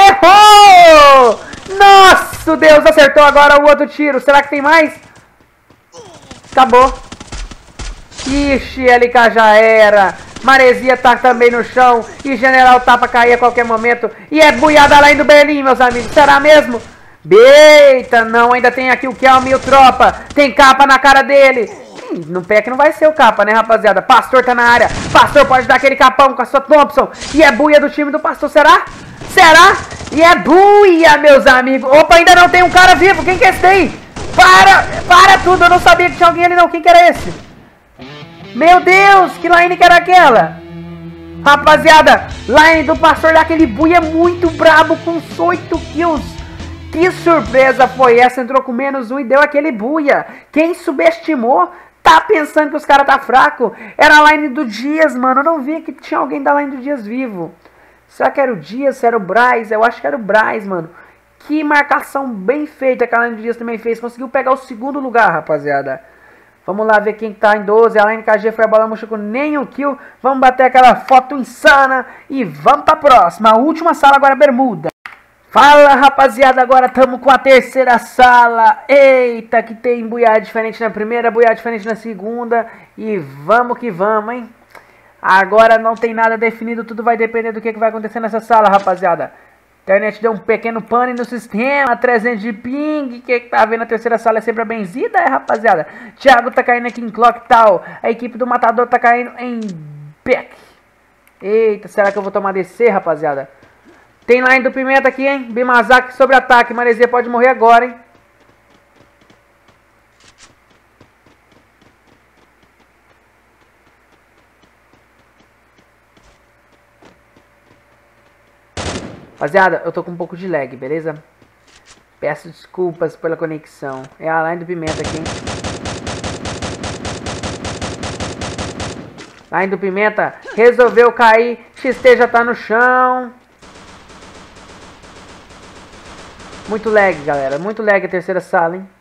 Errou! Nossa, Deus, acertou agora o outro tiro. Será que tem mais? Acabou. Ixi, L K já era. Maresia tá também no chão. E General tá pra cair a qualquer momento. E é buiada lá do Berlim, meus amigos. Será mesmo? Eita, não. Ainda tem aqui o Kelme e o Tropa. Tem capa na cara dele. Ih, no pé que não vai ser o capa, né, rapaziada? Pastor tá na área. Pastor pode dar aquele capão com a sua Thompson. E é buia do time do Pastor, será? Será? E é buia, meus amigos. Opa, ainda não tem um cara vivo. Quem que é esse daí? Para! Para tudo! Eu não sabia que tinha alguém ali não. Quem que era esse? Meu Deus! Que line que era aquela? Rapaziada, line do Pastor daquele buia muito brabo com oito kills. Que surpresa foi essa? Entrou com menos um e deu aquele buia. Quem subestimou? Tá pensando que os caras tá fraco? Era a line do Dias, mano. Eu não vi que tinha alguém da line do Dias vivo. Será que era o Dias? Se era o Braz? Eu acho que era o Braz, mano. Que marcação bem feita que a Line do Dias também fez. Conseguiu pegar o segundo lugar, rapaziada. Vamos lá ver quem tá em doze. A Line K G foi a bola murcha com nenhum kill. Vamos bater aquela foto insana. E vamos pra próxima. A última sala agora, bermuda. Fala, rapaziada. Agora estamos com a terceira sala. Eita, que tem buiá diferente na primeira, buiá diferente na segunda. E vamos que vamos, hein. Agora não tem nada definido. Tudo vai depender do que, que vai acontecer nessa sala, rapaziada. A internet deu um pequeno pane no sistema, trezentos de ping, que tá vendo a terceira sala é sempre a benzida, é, rapaziada. Thiago tá caindo aqui em Clock Tower, a equipe do Matador tá caindo em Beck. Eita, será que eu vou tomar D C, rapaziada? Tem line do Pimenta aqui, hein? Bimazaki sobre ataque, Maresia pode morrer agora, hein? Rapaziada, eu tô com um pouco de lag, beleza? Peço desculpas pela conexão. É a line do Pimenta aqui, hein? Line do Pimenta resolveu cair. X T já tá no chão. Muito lag, galera. Muito lag a terceira sala, hein?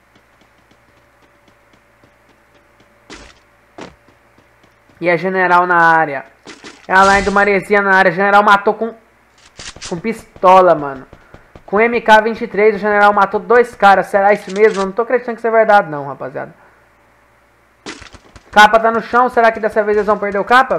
E a General na área. É a line do Maresia na área. General matou com... Com pistola, mano. Com M K vinte e três, o General matou dois caras. Será isso mesmo? Eu não tô acreditando que isso é verdade, não, rapaziada. Capa tá no chão. Será que dessa vez eles vão perder o capa?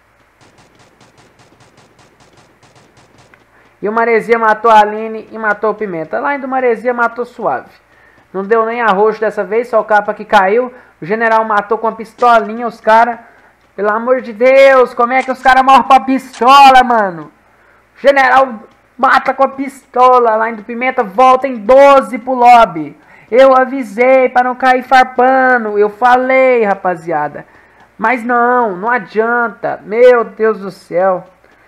E o Maresia matou a Aline e matou o Pimenta. Lá ainda o Maresia matou suave. Não deu nem arroxo dessa vez, só o capa que caiu. O General matou com a pistolinha os caras. Pelo amor de Deus, como é que os caras morrem com a pistola, mano? General mata com a pistola. Lá do Pimenta volta em doze pro lobby. Eu avisei para não cair farpando. Eu falei, rapaziada. Mas não, não adianta. Meu Deus do céu.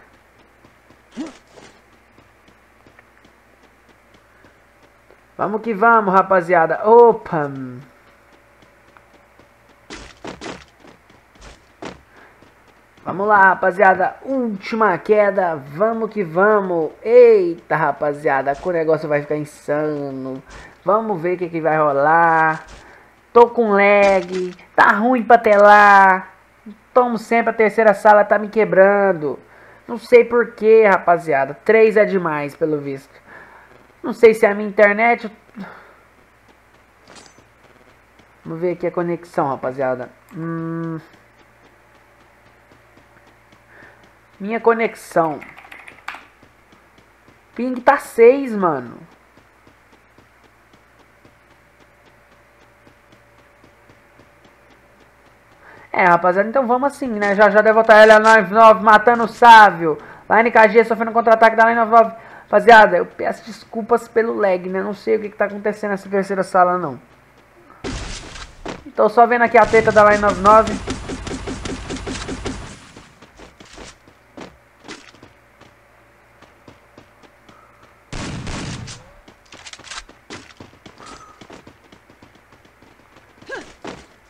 Vamos que vamos, rapaziada. Opa. Vamos lá, rapaziada. Última queda. Vamos que vamos. Eita, rapaziada. Que o negócio vai ficar insano. Vamos ver o que, que vai rolar. Tô com lag. Tá ruim pra telar. Tomo sempre a terceira sala. Tá me quebrando. Não sei porquê, rapaziada. Três é demais, pelo visto. Não sei se é a minha internet. Vamos ver aqui a conexão, rapaziada. Hum... Minha conexão. Ping tá seis, mano. É, rapaziada, então vamos assim, né? Já já deve voltar L noventa e nove matando o Sávio. Line K G sofrendo contra-ataque da Line noventa e nove. Rapaziada, eu peço desculpas pelo lag, né? Não sei o que, que tá acontecendo nessa terceira sala, não. Tô só vendo aqui a treta da Line noventa e nove.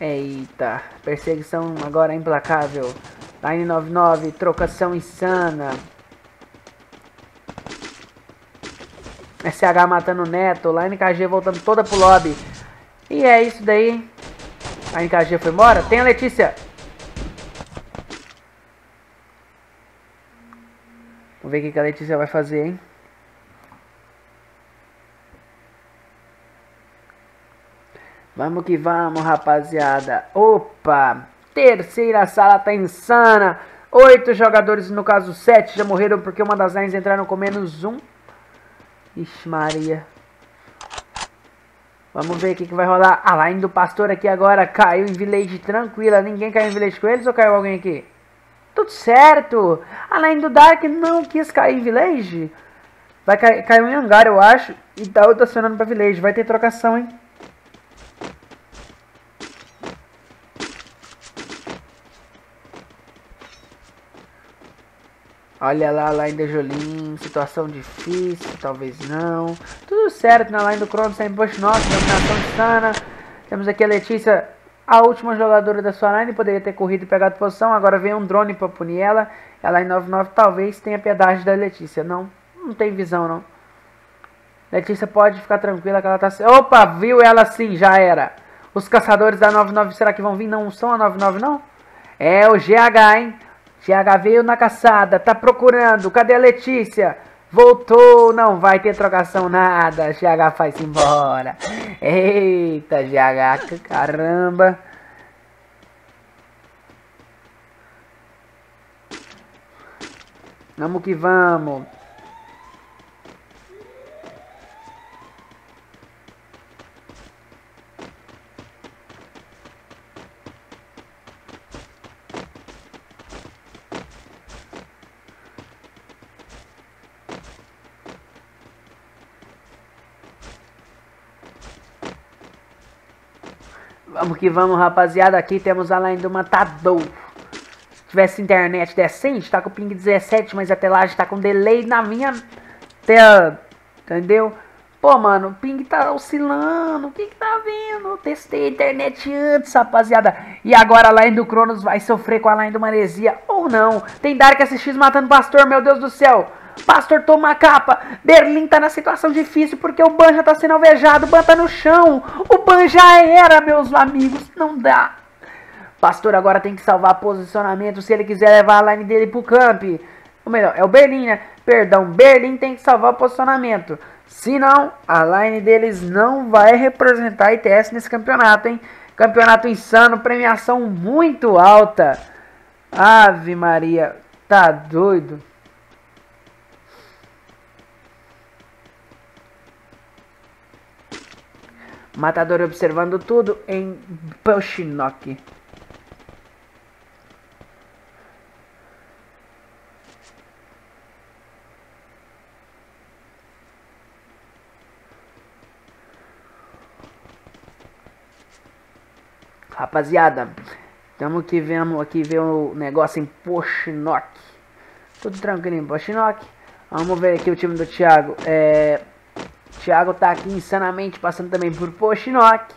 Eita, perseguição agora implacável. Line noventa e nove, trocação insana. S H matando o Neto. Line K G voltando toda pro lobby. E é isso daí. Line K G foi embora. Tem a Letícia. Vamos ver o que a Letícia vai fazer, hein? Vamos que vamos, rapaziada. Opa! Terceira sala tá insana. Oito jogadores, no caso sete, já morreram porque uma das lines entraram com menos um. Ixi Maria. Vamos ver o que, que vai rolar. A line do pastor aqui agora caiu em village tranquila. Ninguém caiu em village com eles ou caiu alguém aqui? Tudo certo. A line do Dark não quis cair em village. Vai cair, caiu em hangar, eu acho. E tá rotacionando pra village. Vai ter trocação, hein? Olha lá a line da Jolim, situação difícil, talvez não. Tudo certo na line do Cronos, sem push knock, dominação insana. Temos aqui a Letícia, a última jogadora da sua line, poderia ter corrido e pegado posição. Agora vem um drone pra punir ela. A line noventa e nove talvez tenha piedade da Letícia. Não, não tem visão não. Letícia pode ficar tranquila que ela tá... Opa, viu ela sim, já era. Os caçadores da noventa e nove, será que vão vir? Não são a noventa e nove não? É o G H, hein? G H veio na caçada, tá procurando, cadê a Letícia? Voltou, não vai ter trocação nada, G H faz embora. Eita, G H, caramba. Vamos que vamos. Vamos que vamos, rapaziada. Aqui temos a line do Matador. Se tivesse internet decente, tá com ping dezessete, mas até lá já tá com delay na minha tela. Entendeu? Pô, mano, o ping tá oscilando. O que que tá vendo? Eu testei a internet antes, rapaziada. E agora a line do Cronos vai sofrer com a line do Maresia. Ou não. Tem Dark S X matando o Pastor, meu Deus do céu. Pastor toma a capa. Berlim tá na situação difícil porque o Ban já tá sendo alvejado. O Ban tá no chão. O Ban já era, meus amigos. Não dá. Pastor agora tem que salvar posicionamento se ele quiser levar a line dele pro camp. Ou melhor, é o Berlim, né? Perdão, Berlim tem que salvar o posicionamento. Senão, a line deles não vai representar a I T S nesse campeonato, hein? Campeonato insano, premiação muito alta. Ave Maria, tá doido. Matador observando tudo em push knock. Rapaziada, estamos que vemos aqui ver o negócio em push knock. Tudo tranquilo em push knock. Vamos ver aqui o time do Thiago. É... Thiago tá aqui insanamente passando também por push knock.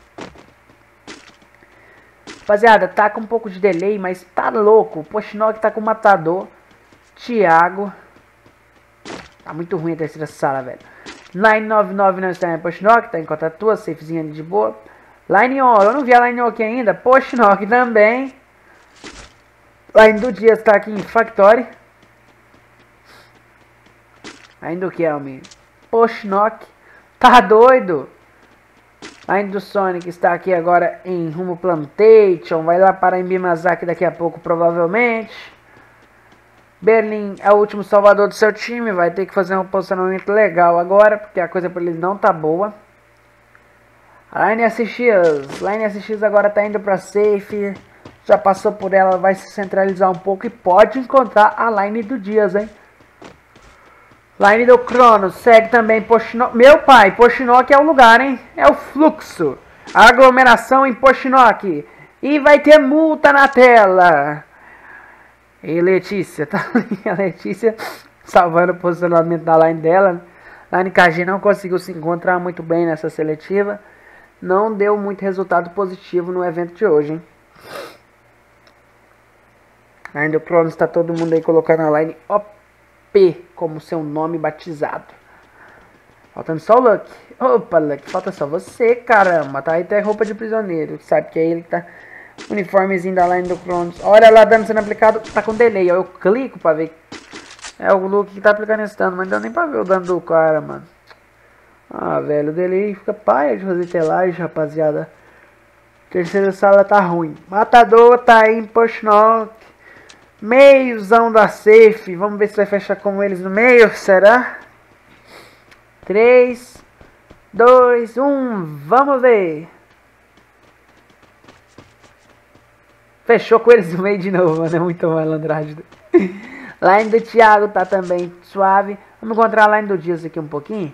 Rapaziada, tá com um pouco de delay, mas tá louco. Push knock tá com o Matador. Thiago. Tá muito ruim a terceira sala, velho. Line noventa e nove não está em push knock, tá em conta tua, safezinha ali de boa. Line on, eu não vi a line on aqui ainda. Push knock também. Line do Dias tá aqui em Factory. Line do Kelme. Push knock. Tá doido? Line do Sonic está aqui agora em rumo Plantation. Vai lá para Embimazaki daqui a pouco, provavelmente. Berlim é o último salvador do seu time. Vai ter que fazer um posicionamento legal agora, porque a coisa para ele não tá boa. A Line S X. Line S X agora tá indo para safe. Já passou por ela, vai se centralizar um pouco e pode encontrar a line do Dias, hein? Line do Cronos, segue também Pochinock. Meu pai, Pochinock é o lugar, hein? É o fluxo. Aglomeração em Pochinock. E vai ter multa na tela. E Letícia, tá ali a Letícia salvando o posicionamento da line dela. Line K G não conseguiu se encontrar muito bem nessa seletiva. não deu muito resultado positivo no evento de hoje, hein? Ainda o Cronos está todo mundo aí colocando a line O P como seu nome batizado. Faltando só o Luck. Opa, Luck, falta só você, caramba. Tá aí até roupa de prisioneiro. Sabe que é ele que tá... Uniformezinho da line do Cronos. Olha lá, dano sendo aplicado. Tá com delay. Eu clico pra ver. É o Luke que tá aplicando esse dano. Mas não deu nem pra ver o dano do cara, mano. Ah, velho. O delay fica paia de fazer telagem, rapaziada. Terceira sala tá ruim. Matador tá aí em push knock. Meiozão da safe. Vamos ver se vai fechar com eles no meio. Será? três, dois, um. Vamos ver. Fechou com eles no meio de novo, mano. É muito malandragem. Line do Thiago tá também suave. Vamos encontrar a line do Dias aqui um pouquinho.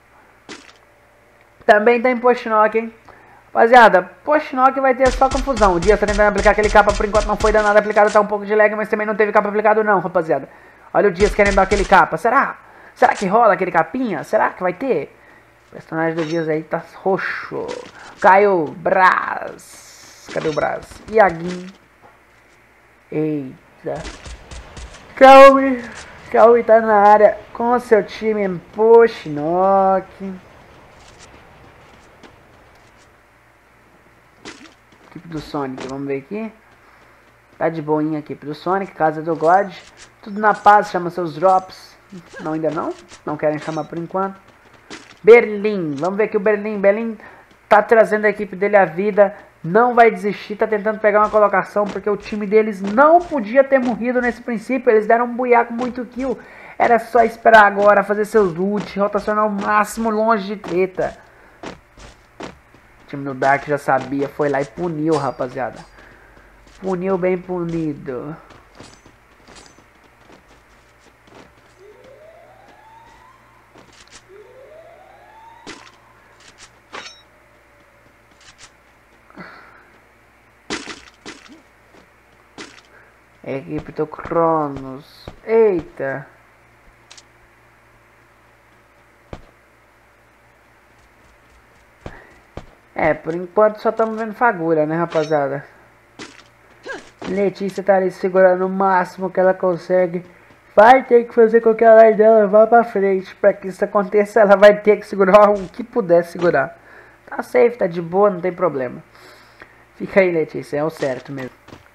Também tá em push knock, hein. Rapaziada, push knock vai ter só confusão. O Dias tá tentando aplicar aquele capa, por enquanto não foi danado aplicado, tá um pouco de lag, mas também não teve capa aplicado não, rapaziada. Olha o Dias querendo dar aquele capa, será? Será que rola aquele capinha? Será que vai ter? O personagem do Dias aí tá roxo. Caiu Brás. Cadê o Brás? Iaguinho. Eita. Calme. Calme tá na área com o seu time em push knock. Equipe do Sonic, vamos ver aqui. Tá de boinha a equipe do Sonic, casa do God. Tudo na paz, chama seus drops. Não, ainda não. Não querem chamar por enquanto. Berlim, vamos ver aqui o Berlim. Berlim tá trazendo a equipe dele à vida. Não vai desistir, tá tentando pegar uma colocação. Porque o time deles não podia ter morrido nesse princípio. Eles deram um buiaco muito kill. Era só esperar agora, fazer seus loot, rotacionar o máximo longe de treta. O time do Dark já sabia, foi lá e puniu, rapaziada. Puniu bem punido. Equipe do Cronos. Eita. É, por enquanto só estamos vendo fagulha, né, rapaziada? Letícia tá ali segurando o máximo que ela consegue. Vai ter que fazer com que a line dela vá pra frente. Pra que isso aconteça, ela vai ter que segurar o que puder segurar. Tá safe, tá de boa, não tem problema. Fica aí, Letícia, é o certo mesmo.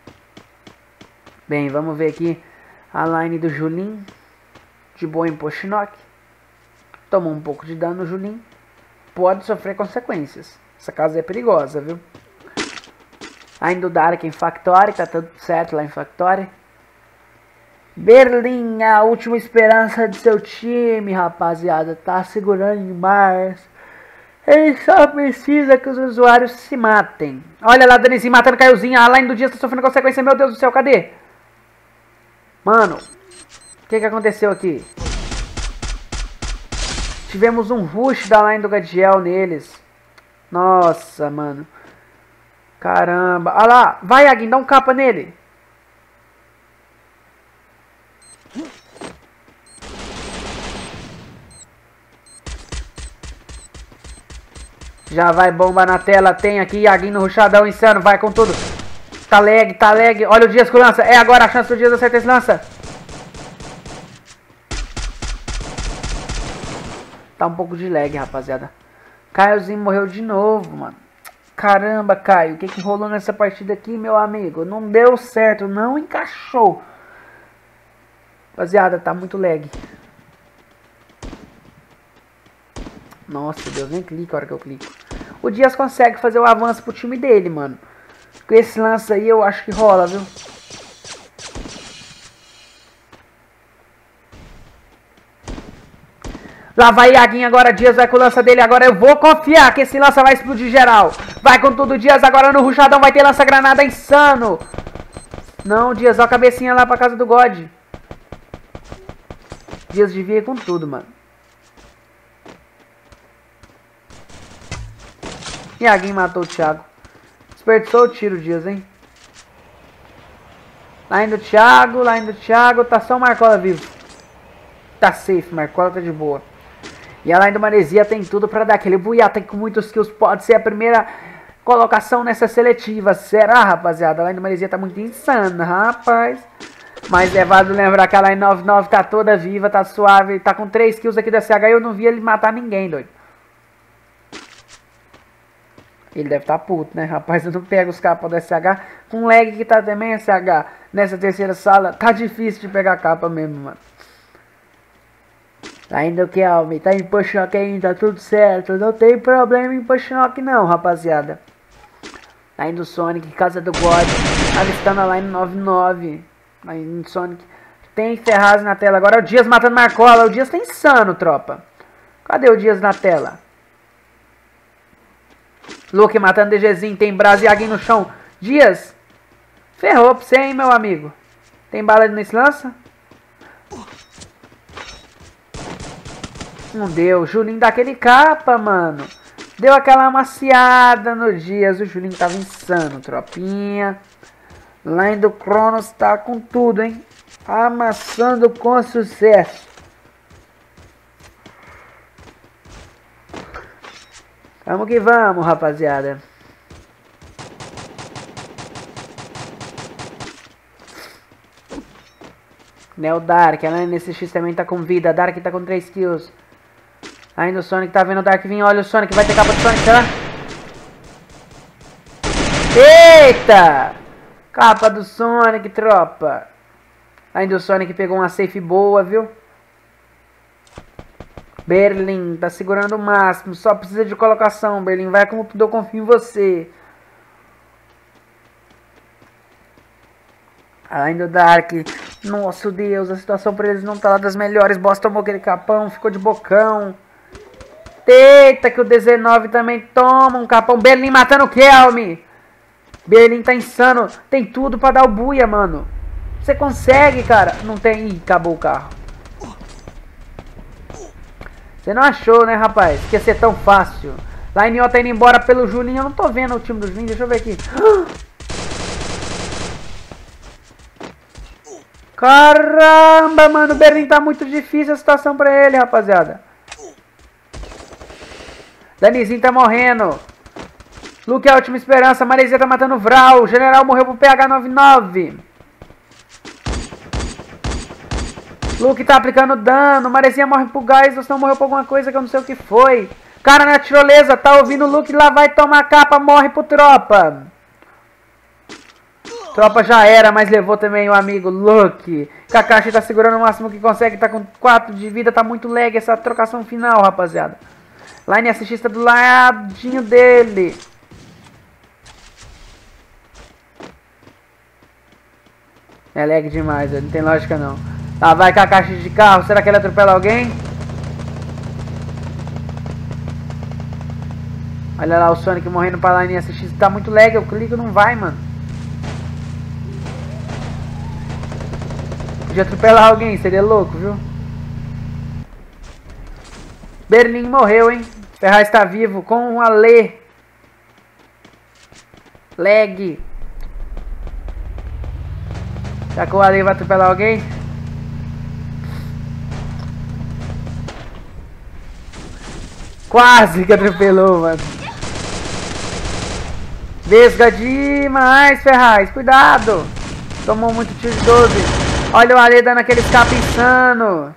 Bem, vamos ver aqui a line do Julin. De boa em push knock. Tomou um pouco de dano no Julin. Pode sofrer consequências. Essa casa é perigosa, viu? Ainda o Dark em Factory, tá tudo certo lá em Factory. Berlim, a última esperança de seu time, rapaziada. Tá segurando em Mars. Ele só precisa que os usuários se matem. Olha lá, Danizinho matando Caiozinho. A line do dia tá sofrendo consequência. Meu Deus do céu, cadê? Mano, o que que aconteceu aqui? Tivemos um rush da line do Gadiel neles. Nossa, mano. Caramba. Olha lá. Vai, Agin, dá um capa nele. Já vai bomba na tela. Tem aqui Agin no rushadão insano. Vai com tudo. Tá lag, tá lag. Olha o Dias com lança. É agora a chance do Dias acertar esse lança. Tá um pouco de lag, rapaziada. Caiozinho morreu de novo, mano. Caramba, Caio. O que que rolou nessa partida aqui, meu amigo? Não deu certo. Não encaixou. Rapaziada, tá muito lag. Nossa, Deus, nem clica a hora que eu clico. O Dias consegue fazer o avanço pro time dele, mano. Com esse lance aí eu acho que rola, viu? Lá vai Iaguinho agora, Dias vai com o lança dele. Agora eu vou confiar que esse lança vai explodir geral. Vai com tudo, Dias agora no rushadão. Vai ter lança-granada insano. Não, Dias, ó a cabecinha lá pra casa do God. Dias devia ir com tudo, mano. Iaguinho matou o Thiago. Desperdiçou o tiro, Dias, hein? Lá indo o Thiago, lá indo o Thiago. Tá só o Marcola vivo. Tá safe, Marcola tá de boa. E a Line do Maresia tem tudo pra dar aquele buiá, tem com muitos kills, pode ser a primeira colocação nessa seletiva. Será, rapaziada? A Line do Maresia tá muito insana, rapaz. Mas é válido lembrar que a Line noventa e nove tá toda viva, tá suave, tá com três kills aqui do S H e eu não vi ele matar ninguém, doido. Ele deve estar tá puto, né, rapaz? Eu não pego os capas do S H. Com lag que tá também, S H, nessa terceira sala, tá difícil de pegar capa mesmo, mano. Ainda o que, Almi? Tá em push knock ainda, tá tudo certo. Não tem problema em push knock não, rapaziada. Ainda o Sonic, Casa do God, alistando a Line noventa e nove. Ainda o Sonic. Tem Ferraz na tela. Agora é o Dias matando Marcola. O Dias tá insano, tropa. Cadê o Dias na tela? Luke matando DGzinho. Tem Brasiaguinho no chão. Dias. Ferrou pra você, hein, meu amigo. Tem bala nesse lança? Não deu. Julinho daquele capa, mano. Deu aquela amaciada no Dias. O Julinho tava insano, tropinha. Line do Cronos tá com tudo, hein. Amassando com sucesso. Vamos que vamos, rapaziada. Né, o Dark. A Line nesse X também tá com vida. Dark tá com três kills. Ainda o Sonic tá vendo o Dark vir. Olha o Sonic. Vai ter capa do Sonic, será? Eita! Capa do Sonic, tropa. Ainda o Sonic pegou uma safe boa, viu? Berlim tá segurando o máximo. Só precisa de colocação, Berlim. Vai como tudo, eu confio em você. Ainda o Dark. Nossa, Deus. A situação pra eles não tá lá das melhores. Boss tomou aquele capão. Ficou de bocão. Eita, que o dezenove também toma um capão. Berlim matando o Kelme. Berlim tá insano. Tem tudo pra dar o buia, mano. Você consegue, cara. Não tem. Ih, acabou o carro. Você não achou, né, rapaz? Que ia ser tão fácil. Line O tá indo embora pelo Julinho. Eu não tô vendo o time do Julinho. Deixa eu ver aqui. Caramba, mano. O Berlim tá muito difícil a situação pra ele, rapaziada. Danizinho tá morrendo. Luke é a última esperança. Maresia tá matando o Vral. O General morreu pro P H noventa e nove. Luke tá aplicando dano. Maresia morre pro gás. Ou senão morreu por alguma coisa que eu não sei o que foi. Cara na tirolesa. Tá ouvindo o Luke lá. Vai tomar capa. Morre pro Tropa. Tropa já era. Mas levou também o amigo Luke. Kakashi tá segurando o máximo que consegue. Tá com quatro de vida. Tá muito lag essa trocação final, rapaziada. Line S X tá do ladinho dele. É lag demais, não tem lógica não. Lá vai Kakashi de carro. Será que ele atropela alguém? Olha lá o Sonic morrendo pra Line S X. Tá muito lag, eu clico não vai, mano. Podia atropelar alguém, seria louco, viu? Berlim morreu, hein? Ferraz está vivo com a Lê. Lag. Será que o Ale vai atropelar alguém? Quase que atropelou, mano. Vesga demais, Ferraz. Cuidado. Tomou muito tiro de doze. Olha o Ale dando aquele escape insano.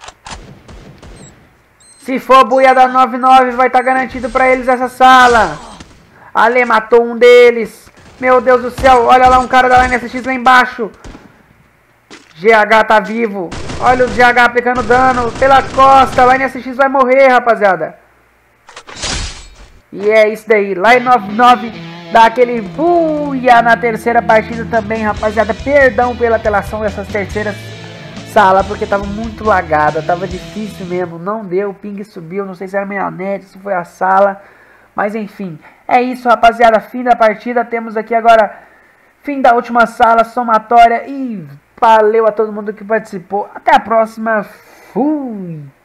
Se for buia da noventa e nove, vai estar garantido pra eles essa sala. Ale matou um deles. Meu Deus do céu. Olha lá um cara da Line S X lá embaixo. G H tá vivo. Olha o G H aplicando dano pela costa. A Line S X vai morrer, rapaziada. E é isso daí. Line noventa e nove dá aquele buia na terceira partida também, rapaziada. Perdão pela apelação dessas terceiras salas, porque tava muito lagada. Tava difícil mesmo. Não deu. O ping subiu. Não sei se era a minha net, se foi a sala. Mas enfim. É isso, rapaziada. Fim da partida. Temos aqui agora fim da última sala somatória. E valeu a todo mundo que participou. Até a próxima. Fui!